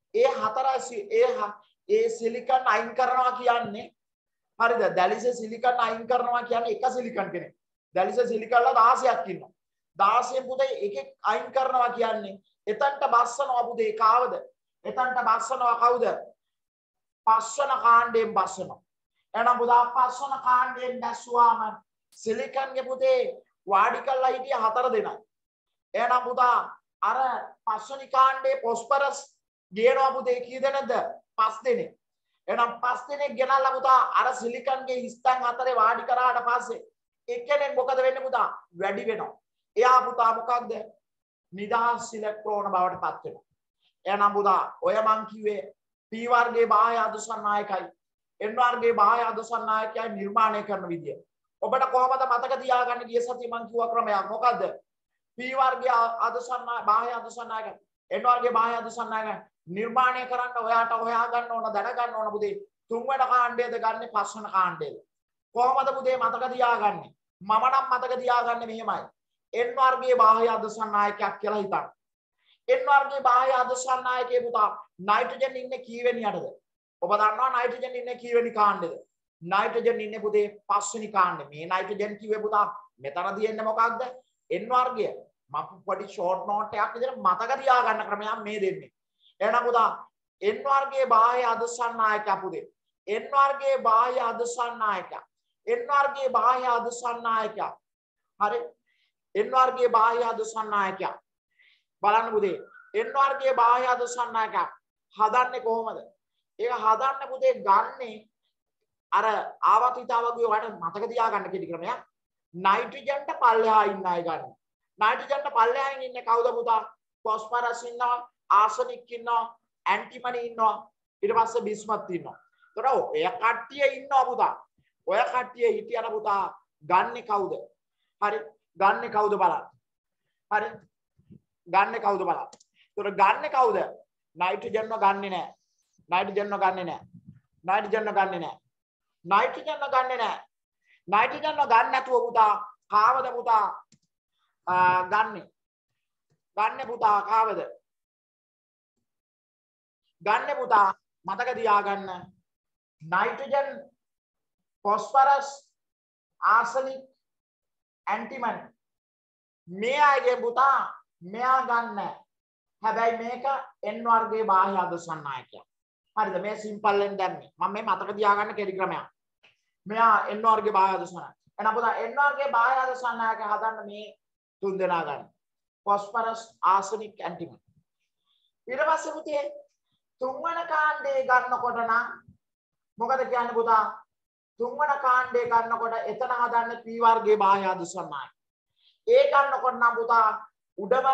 ඒ සිලිකන් අයින් කරනවා කියන්නේ හරිද? දැලිස සිලිකන් අයින් කරනවා කියන්නේ එක සිලිකන් කෙනෙක්. දැලිස සිලිකන්ලා 16ක් ඉන්නවා. 16 පුතේ එකෙක් අයින් කරනවා කියන්නේ එතනට බස්සනවා පුතේ කාවද? එතනට බස්සනවා කවුද? පස්වන කාණ්ඩයෙන් බස්සනවා. එහෙනම් පුතා පස්වන කාණ්ඩයෙන් බැස්සුවාම සිලිකන්ගේ පුතේ වාඩි කරලා හිටිය 4 දෙනයි. එහෙනම් පුතා අර පස්වෙනි කාණ්ඩයේ ફોස්ෆරස් ගේනවා පුතේ කී දෙනෙක්ද? 5 දෙනෙක්. එහෙනම් 5 දෙනෙක් ගෙනල්ලා පුතා අර සිලිකන්ගේ ස්තන් 4 වාඩි කරාට පස්සේ එක්කෙනෙක් මොකද වෙන්නේ පුතා? වැඩි වෙනවා. එයා පුතා මොකක්ද? නිදහස් ඉලෙක්ට්‍රෝන බවට පත් වෙනවා. එහෙනම් පුතා ඔය මං කිව්වේ P වර්ගයේ බාහ්‍ය අධසන්නායකයි N වර්ගයේ බාහ්‍ය අධසන්නායකයි නිර්මාණය කරන විදිය. ඔබට කොහොමද මතක තියාගන්න ගිය සතියේ මං කිව්ව ක්‍රමයක් මොකද්ද? P වර්ගයේ අධසන්නාය බාහ්‍ය අධසන්නායක N වර්ගයේ බාහ්‍ය අධසන්නායක නිර්මාණය කරන්න ඔයාට හොයා ගන්න ඕන දැන ගන්න ඕන පුතේ. තුන්වෙනි කාණ්ඩයේද ගන්නෙ පස්වෙනි කාණ්ඩයේද? කොහොමද පුතේ මතක තියාගන්නේ? මම නම් මතක තියාගන්නේ මෙහෙමයි. n වර්ගයේ බාහ්‍ය අධසන්නායකයක් කියලා හිතන්න. n වර්ගයේ බාහ්‍ය අධසන්නායකයේ පුතා නයිට්‍රජන් ඉන්නේ කීවෙනි යටද? ඔබ දන්නවා නයිට්‍රජන් ඉන්නේ කීවෙනි කාණ්ඩෙද? නයිට්‍රජන් ඉන්නේ පුතේ 5 වෙනි කාණ්ඩේ. මේ නයිට්‍රජන් කිව්වේ පුතා මෙතන තියෙන්නේ මොකක්ද? n වර්ගය. මම පොඩි ෂෝට් නෝට් එකක් විදිහට මතක තියාගන්න ක්‍රමයක් මේ දෙන්නේ. එහෙනම් පුතා n වර්ගයේ බාහ්‍ය අධසන්නායකය පුතේ. n වර්ගයේ බාහ්‍ය අධසන්නායකය. n වර්ගයේ බාහ්‍ය අධසන්නායකය. හරි. n වර්ගයේ බාහ්‍ය අධසන්නායකය. බලන්න පුතේ. n වර්ගයේ බාහ්‍ය අධසන්නායකය හදන්නේ කොහොමද? ඒක හදන්න පුතේ ගන්නේ අර ආවර්තිතාවගේ ඔයාලට මතක තියාගන්න කෙටි ක්‍රමයක්. නයිට්‍රජන්ට පල්ලෙහා ඉන්න අය ගන්න. නයිට්‍රජන්ට පල්ලෙහායින් ඉන්නේ කවුද පුතා? ෆොස්ෆරස් ඉන්නවා, ආසනික් ඉන්නවා, ඇන්ටිමනි ඉන්නවා, ඊට පස්සේ බිස්මත් ඉන්නවා. ඒතර ඔය කට්ටිය ඉන්නවා පුතා. ඔය කට්ටිය හිටියන පුතා ගන්නේ කවුද? හරි. ගන්නේ කවුද බලන්න. හරි. ගන්නේ කවුද බලන්න. ඒතර ගන්නේ කවුද? නයිට්‍රජන්ව ගන්නෙ නෑ. නයිට්‍රජන්ව ගන්නෙ නෑ. නයිට්‍රජන්ව ගන්නෙ නෑ. නයිට්‍රජන්ව ගන්නෙ නෑ. නයිට්‍රජන්ව ගන්න නැතුව පුතා කාවද පුතා ගන්නෙ? ගන්නෙ පුතා කාවද? ගන්නෙ පුතා මතක තියාගන්න. නයිට්‍රජන්, ෆොස්ෆරස්, ආසනික්, ඇන්ටිමනි මේ අයගේ පුතා මෙයා ගන්න. හැබැයි මේක n වර්ගයේ බාහ්‍ය අධසන්නායකයක්. හරිද? මේ සිම්පල් වෙන් දැම්මේ. මම මේ මතක තියාගන්න කෙටි ක්‍රමයක්. මෙයා n වර්ගයේ බාහ්‍ය අධසන්නායක. එහෙනම් පුතා n වර්ගයේ බාහ්‍ය අධසන්නායක හදන්න මේ තුන් දෙනා ගන්න. Phosphorus, arsenic, antimony. ඊට පස්සේ පුතේ තුන්වන කාණ්ඩේ ගන්නකොට නම් මොකද කියන්නේ පුතා? තුන්වන කාණ්ඩේ ගන්නකොට එතන හදන්නේ p වර්ගයේ බාහ්‍ය අධසන්නායක. ඒ ගන්නකොට නම් පුතා උඩම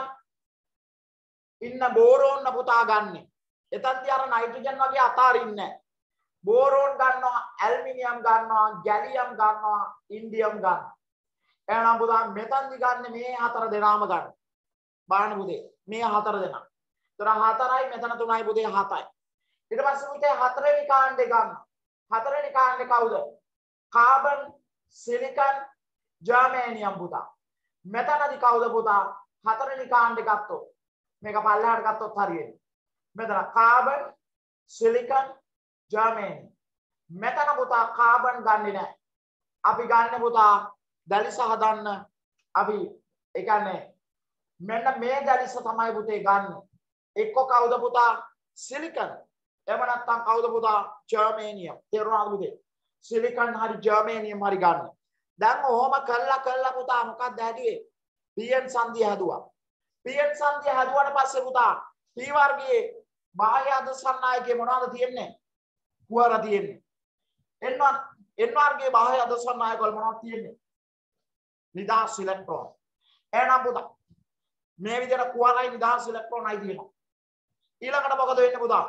ඉන්න බෝරෝන් පුතා ගන්නෙ. එතනදී අර නයිට්‍රජන් වගේ අතාරින්නේ නැහැ. බෝරෝන් ගන්නවා, ඇල්මිනියම් ගන්නවා, ගැලියම් ගන්නවා, ඉන්ඩියම් ගන්නවා. එහෙනම් පුතා මෙතනදී ගන්න මේ හතර දෙනාම ගන්න. බලන්න පුතේ මේ හතර දෙනා. ඒතර හතරයි මෙතන තුනයි පුතේ හතයි. ඊට පස්සේ පුතේ හතරවෙනි කාණ්ඩේ ගන්න. හතරවෙනි කාණ්ඩේ කවුද? කාබන්, සිලිකන්, ජර්මේනියම් පුතා. මෙතනදී කවුද පුතා? හතරවෙනි කාණ්ඩේ ගත්තොත් මේක පල්ලෙහාට ගත්තොත් හරියන්නේ. මෙතන කාබන්, සිලිකන්, ජර්මේනියම්. මෙතන පුතා කාබන් ගන්නෙ නැහැ. අපි ගන්න පුතා දැලිස හදන්න අපි ඒ කියන්නේ මෙන්න මේ දැලිස තමයි පුතේ ගන්න. එක්ක කවුද පුතා? සිලිකන්. එහෙම නැත්නම් කවුද පුතා? ජර්මේනියම්. තේරුණාද පුතේ? සිලිකන් හරි ජර්මේනියම් හරි ගන්න. දැන් ඔහොම කළා පුතා මොකක්ද හැදුවේ? pn සංධිය හැදුවා. pn සංධිය හැදුවාට පස්සේ පුතා p වර්ගයේ බාහ්‍ය අධසන්නායකයේ මොනවද තියෙන්නේ? කුවර තියෙන්නේ. n වර්ගයේ බාහ්‍ය අධසන්නායක වල මොනවද තියෙන්නේ? නිදහස් ඉලෙක්ට්‍රෝන. එහෙනම් පුතා මේ විදිහට කුවරයි නිදහස් ඉලෙක්ට්‍රෝනයි තියෙනවා. ඊළඟට මොකද වෙන්නේ පුතා?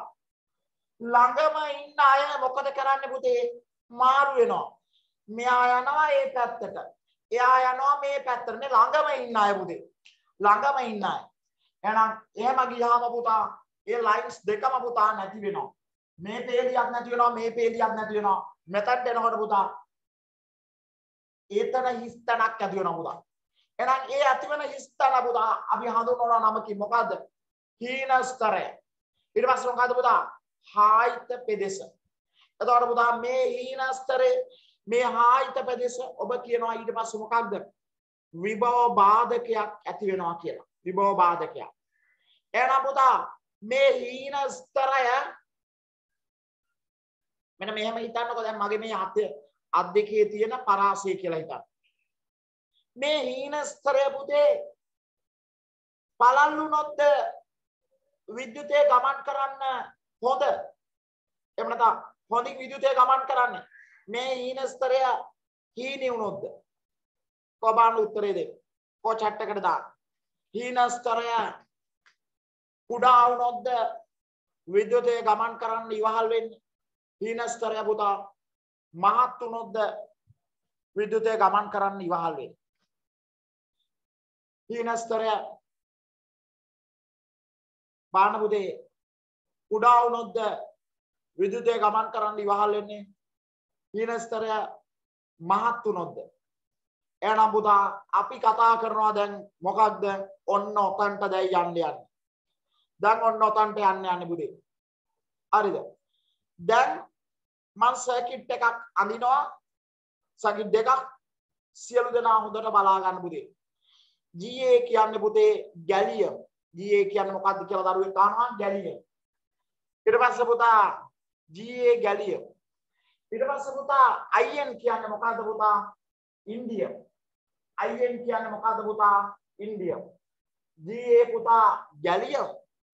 ළඟම ඉන්න අය මොකද කරන්නේ පුතේ? මාරු වෙනවා. මෙයා යනවා ඒ පැත්තට. එයා යනවා මේ පැත්තට. මේ ළඟම ඉන්න අය පුතේ. ළඟම ඉන්න අය. එහෙනම් එහෙම ගියාම පුතා ඒ ලයින්ස් දෙකම පුතා නැති වෙනවා. මේ පේලියක් නැති වෙනවා, මේ පේලියක් නැති වෙනවා. මෙතනට එනකොට පුතා ඒතන හිස්තනක් ඇති වෙනවා පුතා. එහෙනම් ඒ ඇති වෙන හිස්තන පුතා අපි හඳුන්වන නමකින් මොකද්ද? හීන ස්තරය. ඊට පස්සේ මොකද්ද පුතා? හායිත පෙදෙස. එතකොට පුතා මේ හීන ස්තරේ මේ හායිත පෙදෙස ඔබ කියනවා ඊට පස්සේ මොකක්ද? විභව බාධකයක් ඇති වෙනවා කියලා. විභව බාධකයක්. එහෙනම් පුතා මේ හීන ස්තරය මෙන්න මෙහෙම හිතන්නකෝ. දැන් මගේ මේ අත් දෙකේ තියෙන පරාසය කියලා හිතන්න. මේ හීන ස්තරය පුතේ පළල්ුනොත් විද්‍යුතය ගමන් කරන්න හොඳ. එහෙම නැත්නම් හොඳින් විද්‍යුතය ගමන් කරන්නේ. මේ හීන ස්තරය හීනි වුණොත්ද? කොබාන උත්තරේ දෙන්න. කො chat එකට දාන්න. හීන ස්තරය කුඩා වුණොත්ද විද්‍යුතය ගමන් කරන්න ඉවහල් වෙන්නේ? හීන ස්තරය පුතා මහත් වුණොත්ද විද්‍යුතය ගමන් කරන්න ඉවහල් වෙන්නේ? හීන ස්තරය බාන පුතේ කුඩා වුණොත්ද විද්‍යුතය ගමන් කරන්න ඉවහල් වෙන්නේ? හීන ස්තරය මහත් වුණොත්ද? එහෙනම් පුතා අපි කතා කරනවා දැන් මොකක්ද? ඔන්න ඔතන්ට දැන් යන්න යන්නේ. දැන් ඔන්න ඔතන්ට යන්නේ පුතේ. හරිද? දැන් මම සර්කිට් එකක් අඳිනවා. සර්කිට් දෙකක් සියලු දෙනා හොඳට බලා ගන්න පුතේ. GA කියන්නේ පුතේ ගැලියම්. GA කියන්නේ මොකක්ද කියලා දරුවෙක් අහනවා ගැලියම්. ඊට පස්සේ පුතා GA ගැලියම්. ඊට පස්සේ පුතා IN කියන්නේ මොකක්ද පුතා? ඉන්දියම්. IN කියන්නේ මොකක්ද පුතා? ඉන්දියම්. GA පුතා ගැලියම්.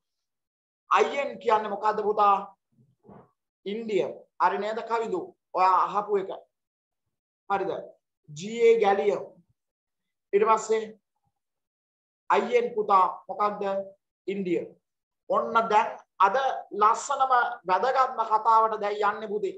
IN කියන්නේ මොකක්ද පුතා? ඉන්දියම්. හරි නේද කවිදු? ඔයා අහපු එක. හරිද? GA ගැලියම්. ඊට පස්සේ IN පුතා මොකක්ද? ඉන්දියම්. ඔන්න දැන් අද ලස්සනම වැදගත්ම කතාවට දැන් යන්නේ පුතේ.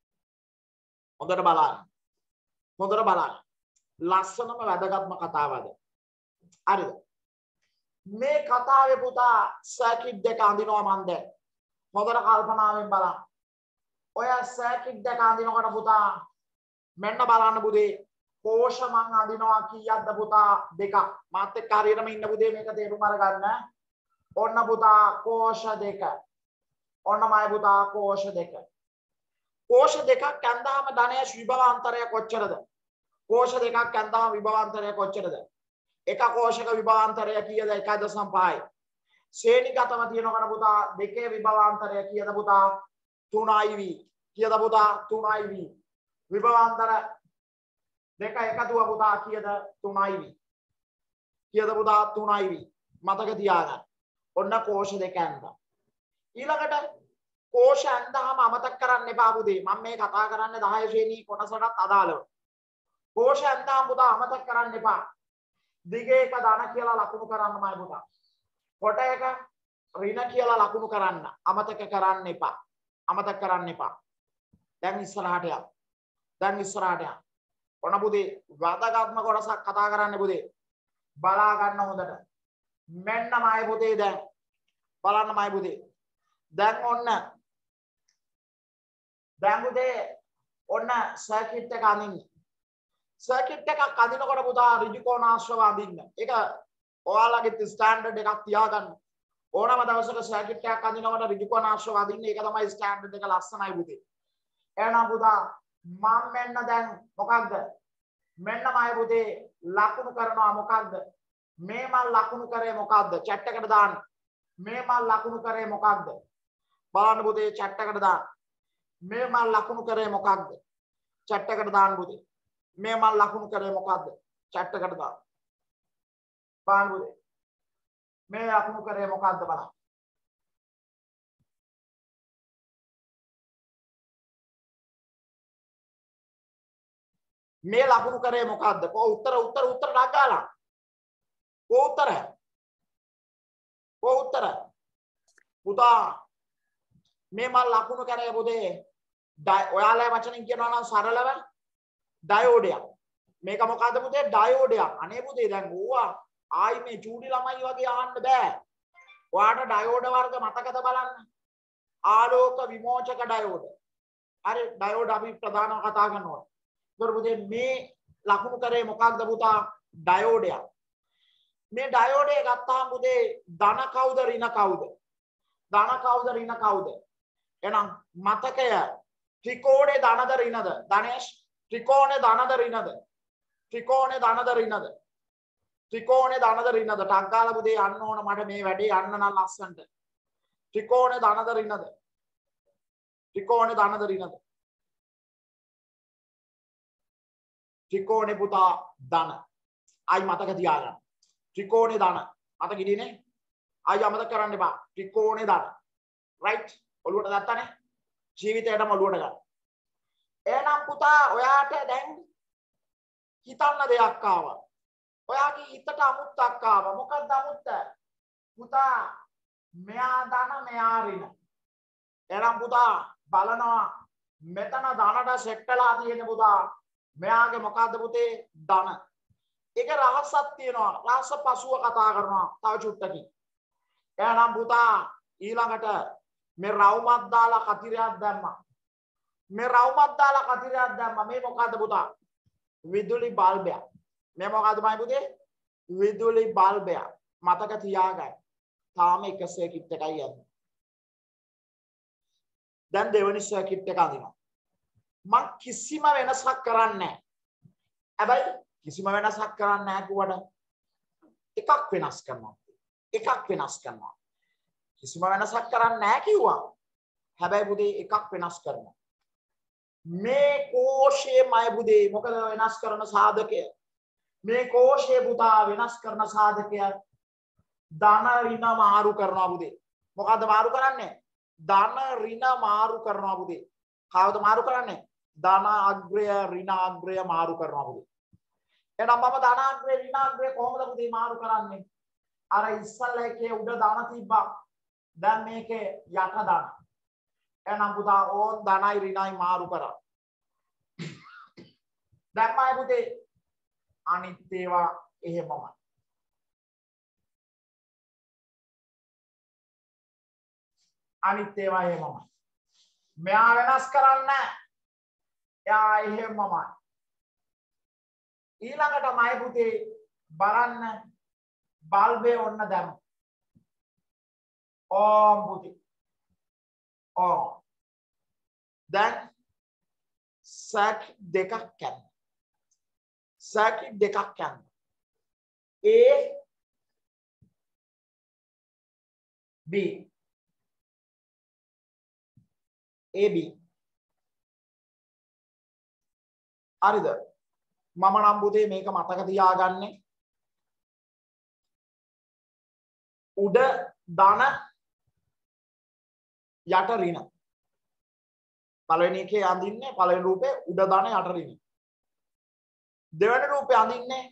හොඳට බලන්න. හොඳට බලන්න. ලස්සනම වැදගත්ම කතාවද. හරිද? මේ කතාවේ පුතා සර්කිට් දෙක අඳිනවා මන් දැන්. හොඳට කල්පනාවෙන් බලන්න. ඔය සර්කිට් දෙක අඳිනකොට පුතා මෙන්න බලන්න පුතේ. කෝෂ මං අඳිනවා කීයක්ද පුතා? දෙකක්. මාත් එක්ක හරියටම ඉන්න පුතේ මේක තේරුම් අරගන්න. ඔන්න පුතා කෝෂ දෙක. ඔන්නමයි පුතා කෝෂ දෙක. කෝෂ දෙකක් ඇඳාම ධනයශ විභවාන්තරය කොච්චරද? කෝෂ දෙකක් ඇඳාම විභවාන්තරය කොච්චරද? එක කෝෂක විභවාන්තරය කීයද? 1.5යි. ශ්‍රේණිගතව තියෙනකොට පුතා දෙකේ විභවාන්තරය කීයද පුතා? 3iv. කීයද පුතා? 3iv. විභවාන්තර දෙක එකතුව පුතා කීයද? 3iv. කීයද පුතා? 3iv. මතක තියාගන්න. ඔන්න කෝෂ දෙක ඇඳා. ඊළඟට කෝෂ ඇඳාම අමතක කරන්න එපා පුතේ. මම මේ කතා කරන්නේ 10 ශ්‍රේණී කොටසටත් අදාළව. කෝෂ ඇඳාම පුතා අමතක කරන්න එපා. දිගේ එක ධන කියලා ලකුණු කරන්නමයි පුතා. කොට එක ඍණ කියලා ලකුණු කරන්න. අමතක කරන්න එපා. අමතක කරන්න එපා. දැන් ඉස්සරහට යන්න. දැන් ඉස්සරහට යන්න. ඔන්න පුතේ වැදගත්ම කොටසක් කතා කරන්න පුතේ. බලා ගන්න හොඳට. මෙන්නමයි පුතේ දැන්. බලන්නමයි පුතේ. දැන් පුතේ ඔන්න සර්කිට් එක අඳින්න. සර්කිට් එකක් අඳිනකොට පුතා ඍජු කෝණාශ්‍රව අඳින්න. ඒක ඔයාලගේ ස්ටෑන්ඩඩ් එකක් තියාගන්න. ඕනම දවසක සර්කිට් එකක් අඳිනකොට ඍජු කෝණාශ්‍රව අඳින්න. ඒක තමයි ස්ටෑන්ඩඩ් එක. ලස්සනයි පුතේ. එහෙනම් පුතා මම මෙන්න දැන් මොකක්ද? මෙන්නමයි පුතේ ලකුණු කරනවා මොකක්ද? මේ මම ලකුණු කරේ මොකක්ද? chat එකට දාන්න. මේ මම ලකුණු කරේ මොකක්ද? බලන්න පුතේ chat එකට දාන්න. මේ මම ලකුණු කරේ මොකක්ද? chat එකට දාන්න පුතේ. මේ මම ලකුණු කරේ මොකක්ද? chat එකට දාන්න. බලන්න පුතේ. මේ ලකුණු කරේ මොකක්ද බලන්න. මේ ලකුණු කරේ මොකක්ද? කො උත්තර ඩගාලා. කො උත්තර පුතා මේ මම ලකුණු කරේ පුතේ ඔයාලා වචනෙන් කියනවා නම් සරලව ඩයෝඩයක්. මේක මොකද්ද පුතේ? ඩයෝඩයක්. අනේ පුතේ දැන් ඕවා ආයි මේ චූටි ළමයි වගේ අහන්න බෑ. ඔයාට ඩයෝඩ වර්ග මතකද බලන්න. ආලෝක විමෝචක ඩයෝඩ. හරි ඩයෝඩ අපි ප්‍රධානව කතා කරනවා. ඒතර පුතේ මේ ලකුණු කරේ මොකක්ද පුතා? ඩයෝඩයක්. මේ ඩයෝඩය ගත්තාම පුතේ ධන කවුද ඍණ කවුද? ධන කවුද ඍණ කවුද? එහෙනම් මතකය ත්‍රිකෝණේ ධනද ඍණද? ධනේෂ් ත්‍රිකෝණේ ධනද ඍණද? ත්‍රිකෝණේ ධනද ඍණද? ත්‍රිකෝණේ ධනද ඍණද? ටක් ගාලා පුතේ යන්න ඕන මට මේ වැඩේ යන්න නම් ලස්සන්ට. ත්‍රිකෝණේ ධනද ඍණද? ත්‍රිකෝණේ ධනද ඍණද? ත්‍රිකෝණේ පුතා ධන. ආයි මතක තියාගන්න. ත්‍රිකෝණේ ධන. මතක ඉදීනේ. ආයි අමතක කරන්න එපා. ත්‍රිකෝණේ ධන. right? ඔළුවට ගත්තානේ. ජීවිතේටම ඔළුවට ගන්න. එහෙනම් පුතා ඔයාට දැන් හිතන්න දෙයක් ආවා. ඔයාගේ හිතට අමුත්තක් ආවා. මොකක්ද අමුත්ත? පුතා මෙයා ධන මෙයා ඍණ. එහෙනම් පුතා බලනවා මෙතන ධනට සෙට් වෙලා තියෙන පුතා මෙයාගේ මොකද්ද පුතේ? ධන. ඒක රහසක් තියෙනවා. රහස පසුව කතා කරනවා තව චුට්ටකින්. එහෙනම් පුතා ඊළඟට මේ රවුමක් දාලා කතිරයක් දැම්මා. මේ රවුමක් දාලා කතිරයක් දැම්මා. මේ මොකද්ද පුතා? විදුලි බල්බයක්. මේ මොකද්ද මයි පුතේ? විදුලි බල්බයක්. මතක තියාගන්න. තාම එක සර්කිට් එකයි යන්නේ. දැන් දෙවෙනි සර්කිට් එක අඳිනවා. මම කිසිම වෙනසක් කරන්නේ නැහැ. හැබැයි කිසිම වෙනසක් කරන්නේ නැහැ කිව්වට එකක් වෙනස් කරනවා. එකක් වෙනස් කරනවා. කිසිම වෙනසක් කරන්නේ නැහැ කිව්වා. හැබැයි පුතේ එකක් වෙනස් කරනවා. මේ කෝෂයේ මය පුතේ මොකද වෙනස් කරන සාධකය? මේ කෝෂයේ පුතා වෙනස් කරන සාධකය ධන ඍණ මාරු කරනවා පුතේ. මොකද්ද මාරු කරන්නේ? ධන ඍණ මාරු කරනවා පුතේ. කවුද මාරු කරන්නේ? ධන අග්‍රය ඍණ අග්‍රය මාරු කරනවා පුතේ. එහෙනම් මම ධන අග්‍රය ඍණ අග්‍රය කොහොමද පුතේ මාරු කරන්නේ? අර ඉස්සල්ලා එකේ උඩ ධන තිබ්බා. දැන් මේකේ යට ධන. එහෙනම් පුතා ඕන් ධනයි ඍණයි මාරු කරා. දැන් මම පුතේ අනිත් ඒවා එහෙමමයි. අනිත් ඒවා එහෙමමයි. මෙයා වෙනස් කරන්නේ නැහැ. එයා එහෙමමයි. ඊළඟට මයි පුතේ බලන්න බල්බේ ඔන්න දැම්ම. ඕම් පුතේ. ඕම්. දැන් සර්කිට් දෙකක් ගන්න. සර්කිට් දෙකක් ගන්න. A B AB හරිද? මම නම් පුතේ මේක මතක තියාගන්නේ උඩ ධන යට ඍණ. පළවෙනි එකේ අඳින්නේ පළවෙනි රූපේ උඩ ධන යට ඍණ. දෙවෙනි රූපේ අඳින්නේ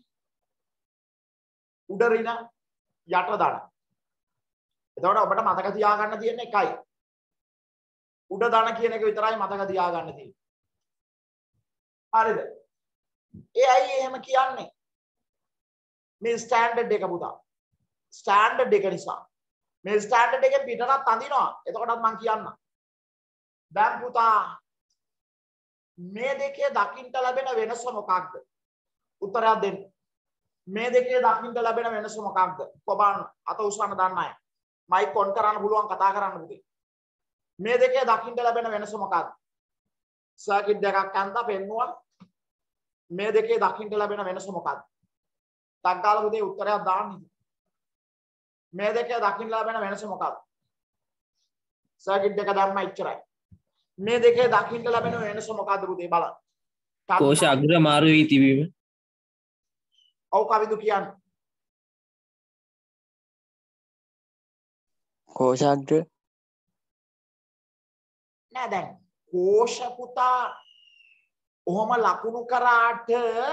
උඩ ඍණ යට ධන. එතකොට ඔබට මතක තියාගන්න තියෙන එකයි. උඩ ධන කියන එක විතරයි මතක තියාගන්න තියෙන්නේ. හරිද? ඒ අය එහෙම කියන්නේ මේ ස්ටෑන්ඩඩ් එක පුතා. ස්ටෑන්ඩඩ් එක නිසා. මේ ස්ටෑන්ඩඩ් එකේ පිටරත් අඳිනවා. එතකොටත් මම කියන්නම්. දැන් පුතා මේ දෙකේ දකින්න ලැබෙන වෙනස මොකක්ද? උත්තරයක් දෙන්න. මේ දෙකේ දකින්න ලැබෙන වෙනස මොකක්ද? කොබන් අත උස්සන්න දන්න අය. මයික් ඔන් කරන්න පුළුවන් කතා කරන්න පුතේ. මේ දෙකේ දකින්න ලැබෙන වෙනස මොකක්ද? සර්කිට් දෙකක් අන්තා පෙන්නුවා. මේ දෙකේ දකින්න ලැබෙන වෙනස මොකක්ද? ටක් ගාලා පුතේ උත්තරයක් දාන්න. මේ දෙකේ දකින්න ලැබෙන වෙනස මොකක්ද? සර්කිට් දෙක දැම්ම ඉච්චරයි. මේ දෙකේ දකින්න ලැබෙන වෙනස මොකක්ද පුතේ බලන්න. කෝෂ අග්‍ර මාරු වී තිබීම. ඔව් කවිදු කියන්නේ. කෝෂ අග්‍ර නෑ දැන් කෝෂ පුතා ඔහොම ලකුණු කරාට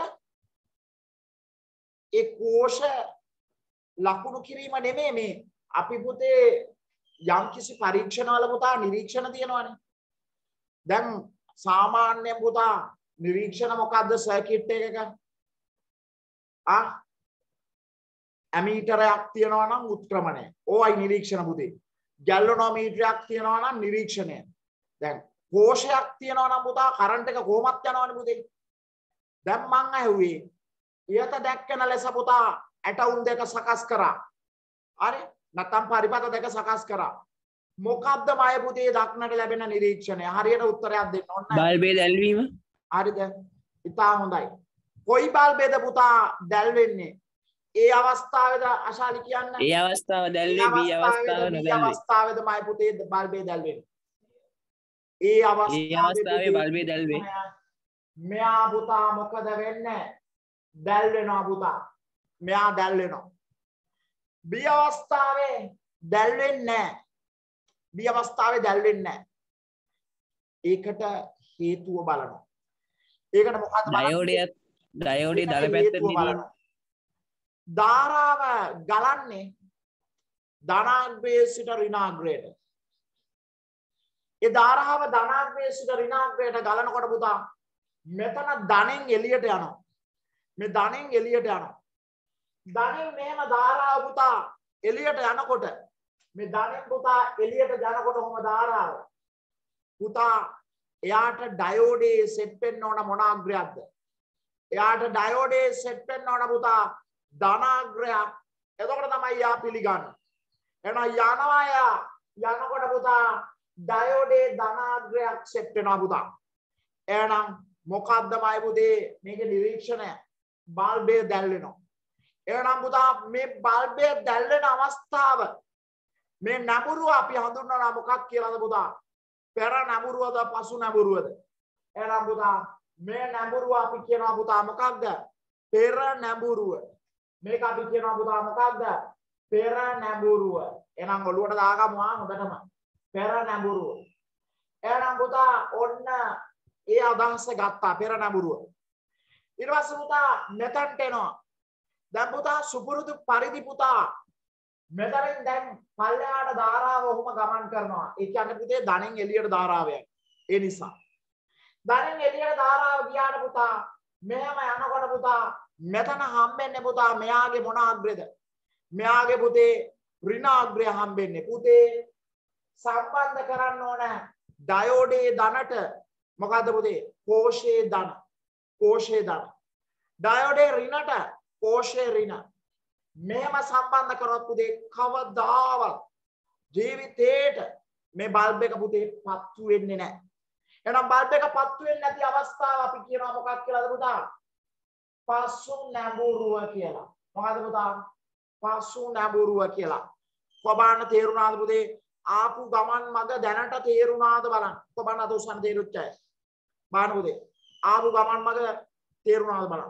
ඒ කෝෂ ලකුණු කිරීම නෙමෙයි මේ අපි පුතේ යම්කිසි පරීක්ෂණවල පුතා නිරීක්ෂණ තියෙනවානේ. දැන් සාමාන්‍යයෙන් පුතා නිරීක්ෂණ මොකද්ද සර්කිට් එකක? ඇමීටරයක් තියනවා නම් උත්ක්‍රමණය. ඕයි නිරීක්ෂණ පුතේ. ගැල්වනෝමීටරයක් තියනවා නම් නිරීක්ෂණය. දැන් කෝෂයක් තියනවා නම් පුතා කරන්ට් එක කොහොමත් යනවනේ පුතේ. දැන් මං අහුවේ ඊට දැක්කන ලෙස පුතා ඇටවුම් දෙක සකස් කරා. හරි? නැත්නම් පරිපත දෙක සකස් කරා. මොකක්ද මය පුතේ දක්නට ලැබෙන නිරීක්ෂණය? හරියට උත්තරයක් දෙන්න ඕන. බල්බේ දැල්වීම. හරිද? ඉතා හොඳයි. කොයි බල්බේද පුතා දැල් වෙන්නේ? ඒ අවස්ථාවේද අශාලි කියන්න. ඒ අවස්ථාව දැල්වේ B අවස්ථාව නොදැල්වේ. අවස්ථාවේද මය පුතේ බල්බේ දැල් වෙන්නේ. ඒ අවස්ථාවේ බල්බේ දැල්වේ. මෙයා පුතා මොකද වෙන්නේ? දැල් වෙනවා පුතා. මෙයා දැල් වෙනවා. B අවස්ථාවේ දැල් වෙන්නේ නැහැ. B අවස්ථාවේ දැල් වෙන්නේ නැහැ. ඒකට හේතුව බලනවා. ඒකට මොකක්ද බලන්නේ? ඩයෝඩේ දල පැත්ත දිවීම. ධාරාව ගලන්නේ ධනාග්‍රයේ සිට ඍණාග්‍රයට. ඒ ධාරාව ධනාග්‍රයේ සිට ඍණාග්‍රයට ගලනකොට පුතා මෙතන ධනෙන් එළියට යනවා. මේ ධනෙන් එළියට යනවා. ධනෙන් මෙහෙම ධාරාව පුතා එළියට යනකොට මේ ධනෙන් පුතා එළියට යනකොට කොහොම ධාරාව පුතා එයාට ඩයෝඩේ සෙට් වෙන්න ඕන මොන අග්‍රයක්ද? එයාට ඩයෝඩේ සෙට් වෙන්න ඕන පුතා ධනාග්‍රයක්. එතකොට තමයි යා පිළිගන්නේ. එහෙනම් යනවා යා යනකොට පුතා ඩයෝඩේ ධනාග්‍රයක් සෙට් වෙනවා පුතා. එහෙනම් මොකද්ද මයි පුතේ මේකේ නිරීක්ෂණය? බල්බය දැල්වෙනවා. එහෙනම් පුතා මේ බල්බය දැල්වෙන අවස්ථාව මේ නඹුරුව අපි හඳුන්වනවා මොකක් කියලාද පුතා? පෙර නඹුරුවද පසු නඹුරුවද? එහෙනම් පුතා මේ නඹුරුව අපි කියනවා පුතා මොකක්ද? පෙර නඹුරුව. මේක අපි කියනවා පුතා මොකක්ද? පෙර නඹුරුව. එහෙනම් ඔළුවට දාගමු හොඳටම. පෙර නඹුරුව. එහෙනම් පුතා ඔන්න ඒ අදහස ගත්තා පෙර නඹුරුව. ඊට පස්සේ පුතා මෙතනට එනවා. දැන් පුතා සුපුරුදු පරිදි පුතා මෙතනින් දැන් පල්ලෙහාට ධාරාව ඔහොම ගමන් කරනවා. ඒ කියන්නේ පුතේ ධනෙන් එළියට ධාරාව යනවා. ඒ නිසා ධනෙන් එළියට ධාරාව ගියාට පුතා මෙහෙම යනකොට පුතා මෙතන හම්බෙන්නේ පුතා මෙයාගේ මොන අග්‍රේද? මෙයාගේ පුතේ ඍණ අග්‍රය හම්බෙන්නේ. පුතේ සම්බන්ධ කරන්න ඕන ඩයෝඩේ ධනට මොකද්ද පුතේ? කෝෂයේ ධන. කෝෂයේ ධන. ඩයෝඩේ ඍණට කෝෂයේ ඍණ. මෙහෙම සම්බන්ධ කරොත් පුතේ කවදාවත් ජීවිතේට මේ බල්බ් එක පුතේ පත්තු වෙන්නේ නැහැ. එහෙනම් බල්බ් එක පත්තු වෙන්නේ නැති අවස්ථාව අපි කියනවා මොකක්ද කියලාද පුතා? පසු නැඹුරුව කියලා. මොකද්ද පුතා? පසු නැඹුරුව කියලා. කොබාන තේරුණාද පුතේ? ආපු ගමන් මග දැනට තේරුණාද බලන්න. කොබාන අද උසන් තේරුච්ච අය. බාන පුතේ. ආපු ගමන් මග තේරුණාද බලන්න.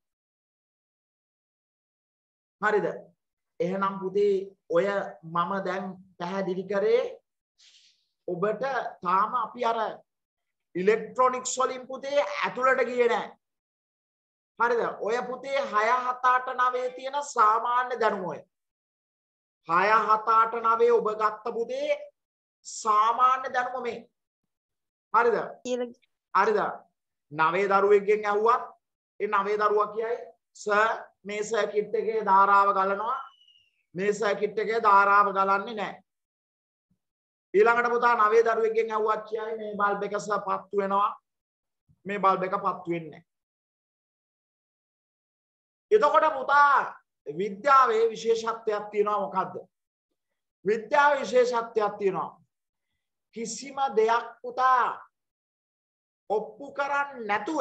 හරිද? එහෙනම් පුතේ ඔය මම දැන් පැහැදිලි කරේ ඔබට තාම අපි අර ඉලෙක්ට්‍රොනික්ස් වලින් පුතේ ඇතුළට ගියේ නැහැ. හරිද? ඔය පුතේ 6 7 8 9 තියෙන සාමාන්‍ය දැනුම ඔය. 6 7 8 9 ඔබ ගත්ත පුතේ සාමාන්‍ය දැනුම මේ. හරිද? හරිද? 9 දරුවෙක්ගෙන් ඇහුවත් ඒ 9 දරුවා කියයි සර් මේ සර්කිට් එකේ ධාරාව ගලනවා. මේ සර්කිට් එකේ ධාරාව ගලන්නේ නැහැ. ඊළඟට පුතා 9 දරුවෙක්ගෙන් ඇහුවත් කියයි මේ බල්බ් එක සර් පත්තු වෙනවා. මේ බල්බ් එක පත්තු වෙන්නේ නැහැ. එතකොට පුතා විද්‍යාවේ විශේෂත්වයක් තියෙනවා මොකද්ද? විද්‍යාවේ විශේෂත්වයක් තියෙනවා. කිසිම දෙයක් පුතා ඔප්පු කරන්නේ නැතුව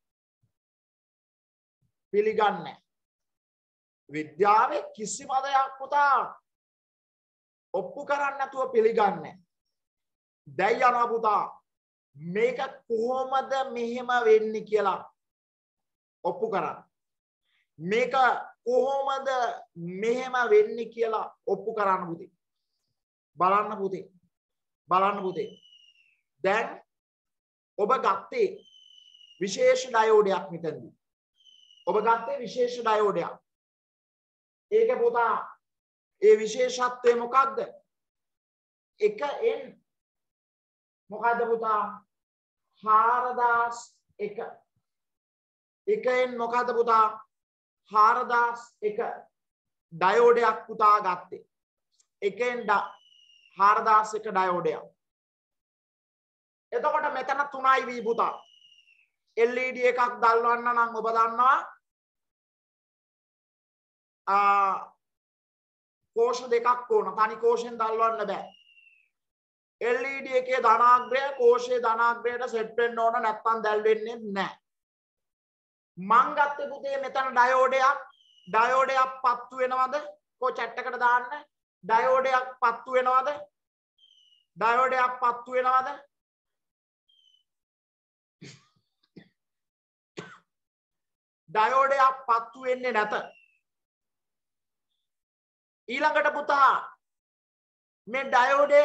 පිළිගන්නේ. විද්‍යාවේ කිසිම දෙයක් පුතා ඔප්පු කරන්නේ නැතුව පිළිගන්නේ. දැන් යනවා පුතා මේක කොහොමද මෙහෙම වෙන්නේ කියලා ඔප්පු කරන්න. මේක කොහොමද මෙහෙම වෙන්නේ කියලා ඔප්පු කරන්න පුතේ. බලන්න පුතේ. බලන්න පුතේ. දැන් ඔබ ගත්තේ විශේෂ ඩයෝඩයක් මෙතනදී. ඔබ ගත්තේ විශේෂ ඩයෝඩයක්. ඒක පුතා ඒ විශේෂත්වය මොකක්ද? එක n මොකද්ද පුතා? 4001. එක n මොකද්ද පුතා? 4001 ඩයෝඩයක් පුතා ගත්තේ. එකෙන් 4001 ඩයෝඩයක්. එතකොට මෙතන 3යි වී පුතා. LED එකක් දැල්වන්න නම් ඔබ දන්නවා කෝෂ දෙකක් ඕන. තනි කෝෂෙන් දැල්වන්න බෑ. LED එකේ ධනාග්‍රය කෝෂයේ ධනාග්‍රයට සෙට් වෙන්න ඕන නැත්නම් දැල්වෙන්නේ නැහැ. මං ගත්තේ පුතේ මෙතන ඩයෝඩයක්. ඩයෝඩයක් පත්තු වෙනවද? කො chat එකට දාන්න. ඩයෝඩයක් පත්තු වෙනවද? ඩයෝඩයක් පත්තු වෙනවද? ඩයෝඩයක් පත්තු වෙන්නේ නැත. ඊළඟට පුතා මේ ඩයෝඩය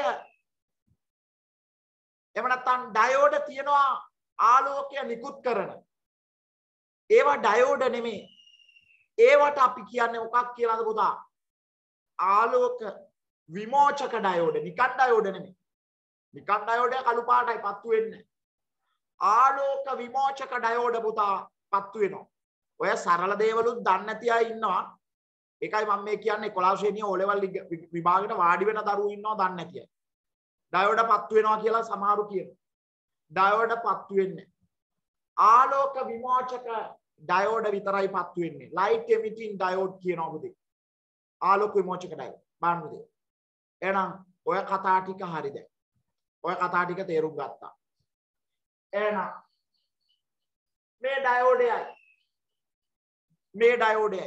එහෙම නැත්නම් ඩයෝඩ තියනවා ආලෝකය නිකුත් කරන. ඒවා ඩයෝඩ නෙමෙයි. ඒවට අපි කියන්නේ මොකක් කියලාද පුතා? ආලෝක විමෝචක ඩයෝඩ. නිකන් ඩයෝඩ නෙමෙයි. නිකන් ඩයෝඩය කළු පාටයි පත්තු වෙන්නේ. ආලෝක විමෝචක ඩයෝඩ පුතා පත්තු වෙනවා. ඔය සරල දේවලුත් දන්නේ නැති අය ඉන්නවා. ඒකයි මම මේ කියන්නේ 11 ශ්‍රේණිය O level විභාගෙට වාඩි වෙන දරුවෝ ඉන්නවා දන්නේ නැති අය. ඩයෝඩ පත්තු වෙනවා කියලා සමහරු කියනවා. ඩයෝඩ පත්තු වෙන්නේ. ආලෝක විමෝචක ඩයෝඩ් විතරයි පත්තු වෙන්නේ. ලයිට් එමිටින් ඩයෝඩ් කියනවා පුතේ. ආලෝක විමෝචක ඩයෝඩ්. බලන්න පුතේ. එහෙනම් ඔය කතා ටික හරිද? ඔය කතා ටික තේරුම් ගත්තා. එහෙනම් මේ ඩයෝඩයයි මේ ඩයෝඩයයි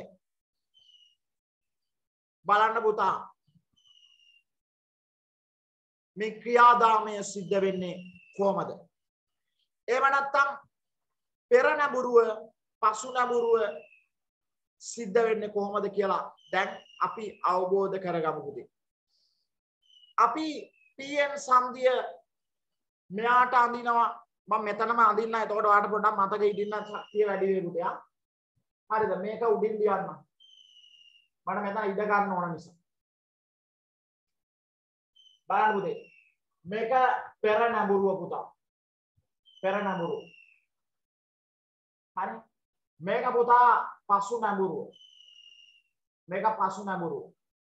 බලන්න පුතා මේ ක්‍රියාදාමය සිද්ධ වෙන්නේ කොහමද? එහෙම නැත්නම් පෙර නැඹුරුව පසු නැඹුරුව සිද්ධ වෙන්නේ කොහොමද කියලා දැන් අපි අවබෝධ කරගමු පුතේ. අපි PN සංදිය මෙයාට අඳිනවා. මම මෙතනම අඳින්න. එතකොට ඔයාලට පොඩ්ඩක් මතක හිටින්න ශක්තිය වැඩි වෙයි පුතේ. හරිද? මේක උඩින් දියන්න. මම මෙතන ඉඳ ගන්න ඕන නිසා. බලන්න පුතේ. මේක පෙර නැඹුරුව පුතා. පෙර නැඹුරුව. හරි. මේක පුතා පසු නැඹුරුව. මේක පසු නැඹුරුව.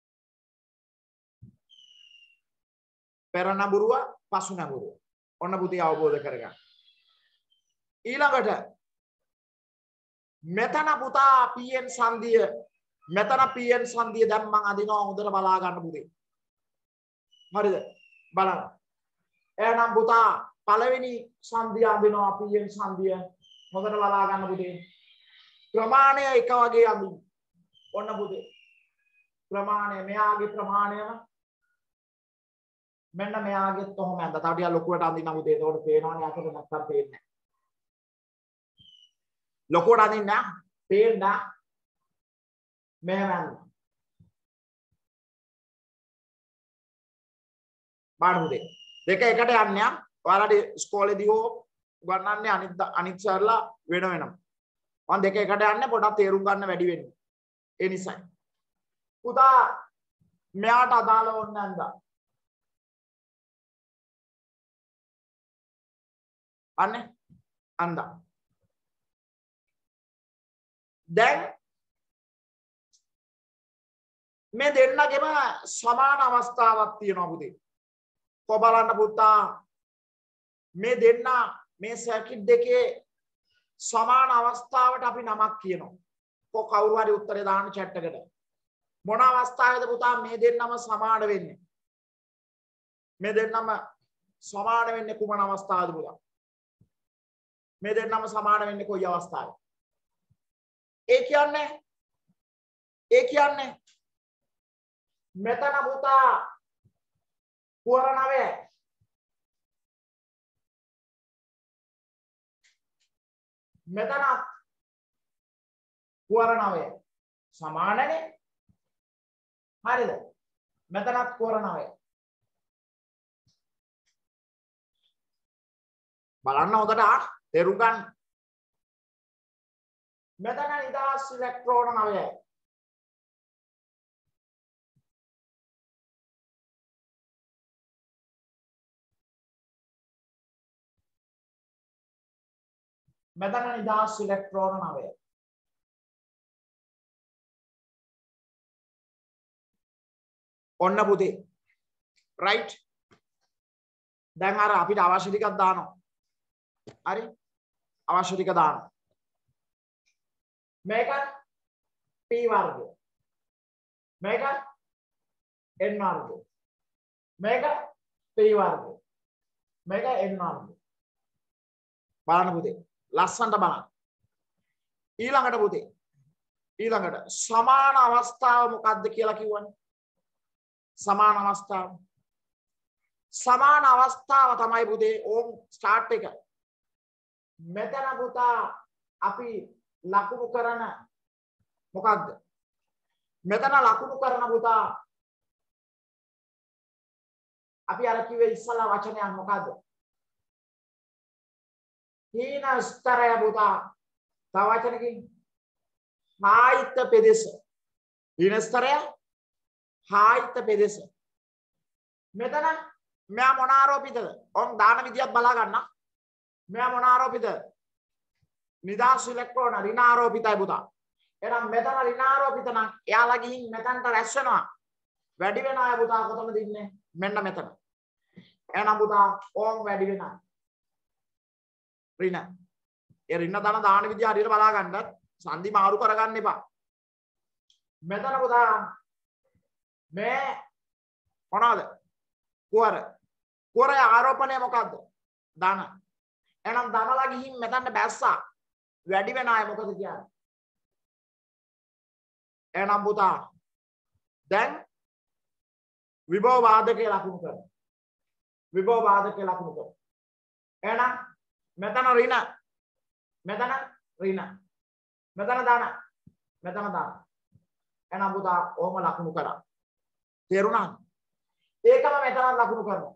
පෙර නැඹුරුව පසු නැඹුරුව. ඔන්න පුතේ අවබෝධ කරගන්න. ඊළඟට මෙතන පුතා PN සංදිය මෙතන PN සංදිය දැන් මම අදිනවා හොඳට බලා ගන්න පුතේ. හරිද? බලන්න. එහෙනම් පුතා පළවෙනි සංදිය අදිනවා PN සංදිය හොඳට බලා ගන්න පුතේ. ප්‍රමාණය එක වගේ අදින්න. ඔන්න පුතේ. ප්‍රමාණය මෙයාගේ ප්‍රමාණයම මෙන්න මෙයාගෙත් කොහොම ඇඳ. තව ටිකක් ලොකුවට අඳින්න පුතේ. ඒකට පේනවනේ අතට නැත්තම් පේන්නේ නැහැ. ලොකුවට අඳින්න පේන්න මෙහෙම ඇඳ. බලන්න පුතේ. දෙක එකට යන්නේ. ඔයාලට ඉස්කෝලේදී හෝ උගන්වන්නේ අනිත් සර්ලා වෙන වෙනම. මම දෙක එකට යන්නේ පොඩක් තේරුම් ගන්න වැඩි වෙන්නේ. ඒ නිසායි. පුතා මෙයාට අදාළ ඕන නැන්දා. අනේ අන්දා. දැන් මේ දෙන්නගෙම සමාන අවස්ථාවක් තියෙනවා පුතේ. කො බලන්න පුතා මේ දෙන්න මේ සර්කිට් දෙකේ සමාන අවස්ථාවට අපි නමක් කියනවා. කො කවුරු හරි උත්තරේ දාන්න chat එකට. මොන අවස්ථාවේද පුතා මේ දෙන්නම සමාන වෙන්නේ? මේ දෙන්නම සමාන වෙන්නේ කුමන අවස්ථාවද පුතා? මේ දෙන්නම සමාන වෙන්නේ කොයි අවස්ථාවේ? ඒ කියන්නේ මෙතන පුතා පුවර 9 මෙතන පුවර 9 සමානනේ. හරිද? මෙතනත් පුවර 9 බලන්න හොඳට තේරුම් ගන්න. මෙතන නිදහස් ඉලෙක්ට්‍රෝන 9යි. මෙතන නිදහස් ඉලෙක්ට්‍රෝන 9යි. ඔන්න පුතේ. රයිට්. දැන් අර අපිට අවශ්‍ය ටිකක් දානවා. හරි? අවශ්‍ය ටික දානවා. මේක P වර්ගය. මේක N වර්ගය. මේක P වර්ගය. මේක N වර්ගය. බලන්න පුතේ. ලස්සනට බලන්න. ඊළඟට පුතේ. ඊළඟට සමාන අවස්ථාව මොකක්ද කියලා කිව්වනේ. සමාන අවස්ථාව. සමාන අවස්ථාව තමයි පුතේ ඕම් ස්ටාර්ට් එක. මෙතන පුතා අපි ලකුණු කරන මොකක්ද? මෙතන ලකුණු කරන පුතා අපි අර කිව්වේ ඉස්සලා වචනයක් මොකද්ද? හීන ස්තරය පුතා. තව වචනකින් හායිත පෙදෙස. හීන ස්තරය හායිත පෙදෙස. මෙතන මෙයා මොන ආරෝපිතද? ඔන් දාන විදියක් බලා ගන්න. මෙයා මොන ආරෝපිතද? නිදහස් ඉලෙක්ට්‍රෝන ඍණාරෝපිතයි පුතා. එහෙනම් මෙතන ඍණාරෝපිත නම් එයාලා ගිහින් මෙතනට රැස් වෙනවා. වැඩි වෙන අය පුතා කොතනද ඉන්නේ? මෙන්න මෙතන. එහෙනම් පුතා ඕම් වැඩි වෙනවා. ඍණ. ඒ රින්න දාන දාන විදිය හරියට බලා ගන්නත් සංදි මාරු කරගන්න එපා. මෙතන පුතා මේ මොනවාද? කුවරේ ආරෝපණය මොකද්ද? ධන. එහෙනම් ධනලා ගිහින් මෙතනට බැස්සා. වැඩි වෙන අය මොකද කියන්නේ? එහෙනම් පුතා දැන් විභව වාදකයේ ලකුණු කරනවා. විභව වාදකයේ ලකුණු කරනවා. එහෙනම් මෙතන ඍණ. මෙතන ඍණ. මෙතන ධන. මෙතන ධන. එහෙනම් පුතා ඕම ලකුණු කරා. තේරුණාද? ඒකම මෙතන ලකුණු කරනවා.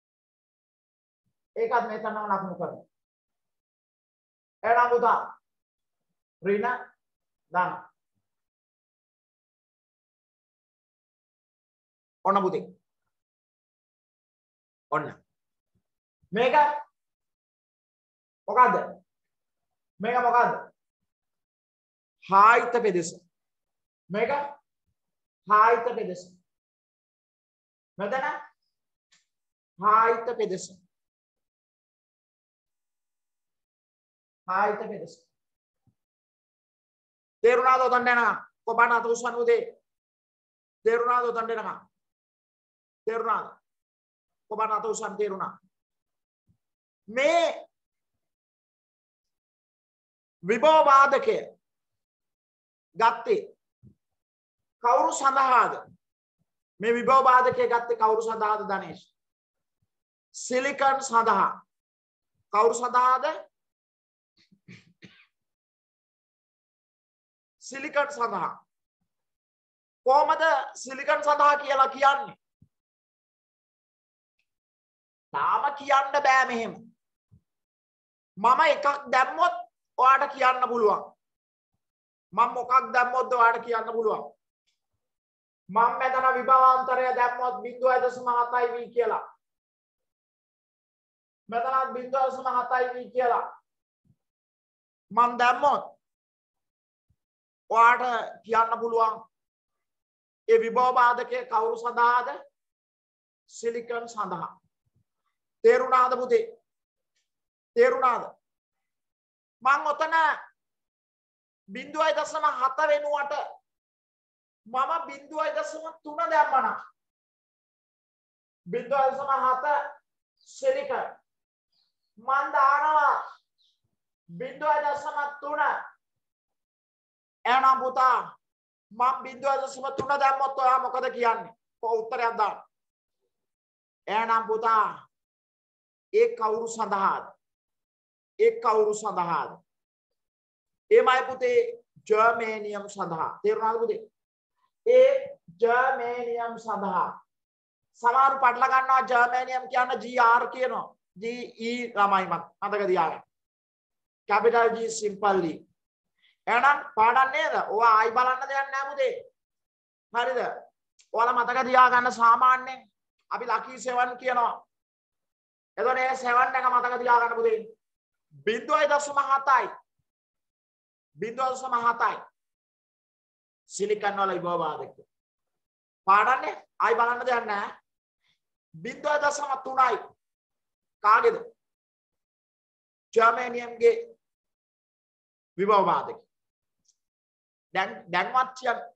ඒකත් මෙතන ලකුණු කරනවා. එහෙනම් පුතා ඍණ ධන. ඔන්න පුතේ. ඔන්න. මේක මොකද්ද? මේක මොකද්ද? හායිත පෙදෙස. මේක හායිත පෙදෙස. මෙතන හායිත පෙදෙස. හායිත පෙදෙස. තේරුණාද උතන් දෙනා? කොබන අත උස්සන්න උදේ. තේරුණාද උතන් දෙනා? තේරුණාද? කොබන අත උස්සන්න තේරුණා? මේ විභව වාදකය ගත්තේ කවුරු සඳහාද? මේ විභව වාදකය ගත්තේ කවුරු සඳහාද ධනේෂ්? සිලිකන් සඳහා. කවුරු සඳහාද? සිලිකන් සඳහා. කොහමද සිලිකන් සඳහා කියලා කියන්නේ? තාම කියන්න බෑ මෙහෙම. මම එකක් දැම්මොත් ඔයාට කියන්න පුළුවන්. මම මොකක් දැම්මොත් ඔයාට කියන්න පුළුවන්. මම මෙතන විභවාන්තරය දැම්මොත් 0.7 v කියලා. මෙතනත් 0.7 v කියලා. මම දැම්මොත් ඔයාට කියන්න පුළුවන් ඒ විභව වාදකයේ කවුරු සඳහාද? සිලිකන් සඳහා. තේරුණාද පුතේ? තේරුණාද? මම ඔතන 0.7 වෙනුවට මම 0.3 දැම්මනම් 0.7 සිලිකන් මම දානවා 0.3. එහෙනම් පුතා මම 0.3 දැම්මොත් ඔයා මොකද කියන්නේ? කොහොම උත්තරයක් දාන්න? එහෙනම් පුතා ඒ කවුරු සඳහාද? ඒ කවුරු සඳහාද? එමයි පුතේ ජර්මේනියම් සඳහා. තේරුණාද පුතේ? ඒ ජර්මේනියම් සඳහා. සමහරු පටල ගන්නවා ජර්මේනියම් කියන GR කියනවා. GE ළමයි මතක තියාගන්න. capital G simple D. එහෙනම් පාඩම් නේද? ඔයා ආයි බලන්න දෙයක් නැහැ පුතේ. හරිද? ඔයාලා මතක තියාගන්න සාමාන්‍යයෙන් අපි lucky 7 කියනවා. එතකොට ඒ 7 එක මතක තියාගන්න පුතේ. 0.7යි 0.7යි සිලිකන් වල විභව වාදකය. පාඩම්නේ ආයි බලන්න දෙයක් නැහැ. 0.3යි කාගේද? ජර්මේනියම්ගේ විභව වාදකය. දැන්වත් කියන්න